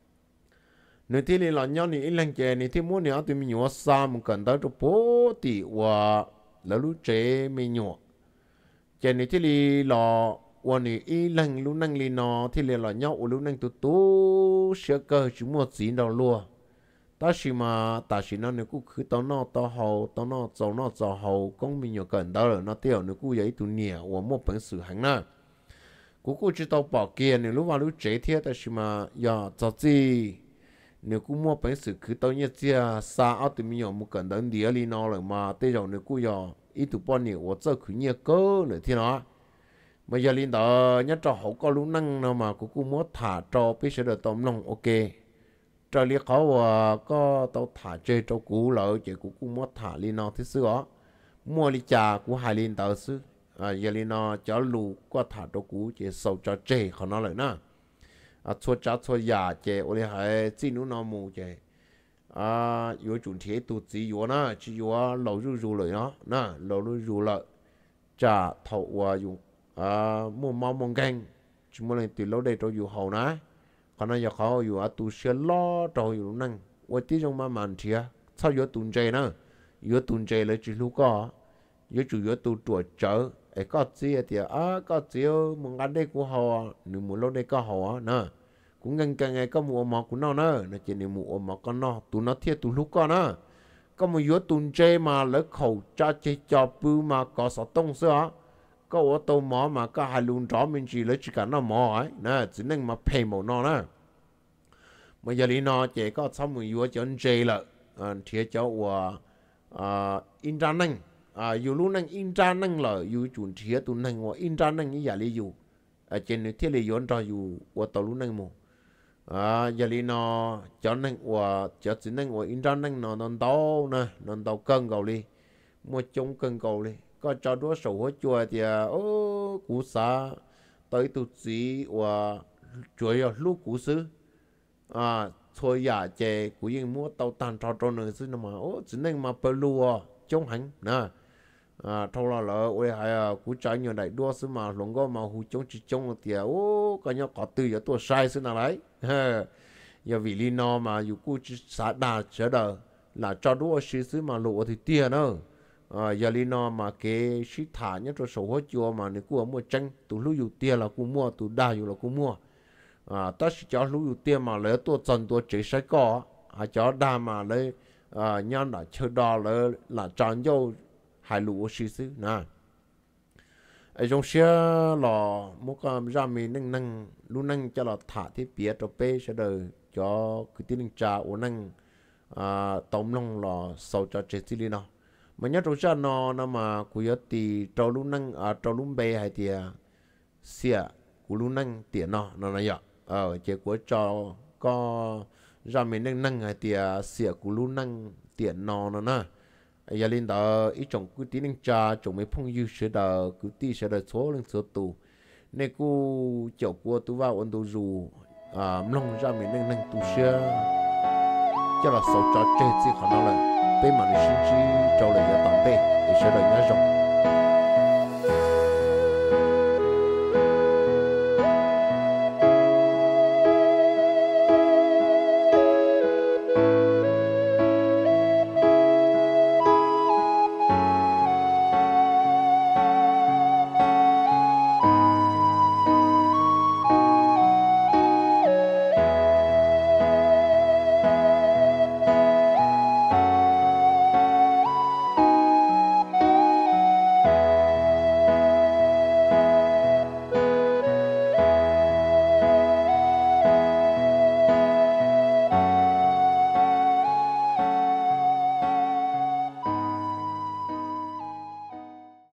này thì đi lò nhau này ít lần chỉ này thì muốn này tụi mình nhỏ xa một cần tới cho bố thì và lỡ lú chế mình nhỏ chỉ này thì đi lò và này ít lần lú nâng đi nó thì đi lò nhau ô lún nâng tụt tu sửa cơ chúng một gì đâu luôn ta chỉ mà ta chỉ nó nếu cũng cứ tao nó tao hậu tao nó giàu nó giàu hậu công mình nhiều cần đó là nó tiêu nếu cũng vậy tụi nhẹ và một bản sự hành na cũng cũng chỉ tao bỏ kia nếu lúc vào lúc chế thiết ta chỉ mà giờ cho gì nếu cũng một bản sự cứ tao nhớ chia xa ở tụi mình nhiều một cần đến địa li nó rồi mà tới rồi nếu cũng giờ ít tụi bọn nhiều và cho cứ nhớ cơ nữa thì nó mà giờ linh đó nhớ cho hậu có lúc năng nào mà cũng cũng muốn thả cho biết sẽ được tôm nông ok cho lý khó và có tao thả chơi cho cũ lỡ chỉ cũng cũng muốn thả lên nó thế xưa mua lý trà của hai linh tao xứ à giờ lên nó cho lù có thả cho cũ chỉ sầu cho chơi họ nó lại nè à chua cha chua già chơi ở đây hay chỉ nó nó mù chơi à yếu chuẩn thế tụt chỉ yếu na chỉ yếu lâu ru ru lại nó nè lâu ru ru lại trà thầu và dùng à mua mau mong canh chỉ mua lên từ lâu đây cho dùng hậu ná còn nó giờ họอยู่ở tụ xe lo rồiอยู่นั่งวันที่จงมามันเทียถ้าอยู่ตุนใจนะอยู่ตุนใจเลยจีลูกก็อยู่จู่อยู่ตุตัวเจอไอ้ก็เจียเดียวอ่ะก็เจียวมึงกันได้กูหอหนึ่งมึงรถได้ก็หอนะกูเงินกันไงก็มัวหมอกูนอเนอะนะเจนี่มัวหมอก็นอตุนอเทียตุลูกก็นะก็มาอยู่ตุนใจมาแล้วเขาจะเจจอบปืมาก็สต้องเสือก็ว่าตัวหมอมาก็ให้ลุงจอมมันจีเลยจีกันน้าหมอไอ้นะจีนั่งมาเพย์หมอนอนะmà giờ lý nó chỉ có sáu mươi euro cho anh chơi là thiệt cho và internet à dù lúc năng internet là dù chuẩn thiệt tụi năng và internet như giờ lý dù à trên này thiết lý dù cho dù và tàu lúc năng mù à giờ lý nó cho năng và cho chính năng và internet nó nó đau nè nó đau cân cầu đi mua chống cân cầu đi có cho đứa sầu hết chùa thì ô cú sa tới tụt gì và chuối lúc cú sư à thôi giả chè của những mua tàu tàn trò trò nữa chứ mà ô chỉ nên mà bờ lùa chống hành nè à thâu là lỡ ôi hay à cú trái nhiều đại đua xứ mà lòng go mà hú chống chỉ chống thì ô cái nhau có từ giờ tôi sai xứ nào đấy giờ vì lý do mà dù cú chỉ sát đà chờ đợi là cho đua xứ xứ mà lộ thì tiền nữa à giờ lý do mà cái sĩ thả nhất cho số hết chùa mà nếu cú mua tranh tụ lúc dù tiền là cú mua tụ đa dù là cú mua à ta chỉ cho lúc dù tiền mà lấy tôi chân tôi chỉ sai có à cho đa mà lấy à nhân là chơi đò là là chọn dâu hai lũ xí xí nè ở trong xe là một cái ra mình nâng nâng lúc nâng cho là thả thiết bia cho bé sẽ đời cho cái tiếng trà của nâng à tổng lòng là sau cho chết xí nào mà nhớ trong xe nó nó mà của yếu thì trâu lúc nâng à trâu lúc bé hay thì xe của lúc nâng tiền nó nó là vậy ờ chỉ của cho có ra mình nâng nâng hay thì xe của lúc nâng tiền nó nó nè giờ lên đó ít trong cứ tí nên cha trong mấy phong dư sẽ đờ cứ tí sẽ đờ số lên số tù nên cô chậu của tôi vào ôn đồ dù à mông ra mình nên nâng tu xe cho là sáu trò chơi gì khả năng là bên mà sinh chi trâu lại giờ tạm bê để sẽ đợi nhá rộng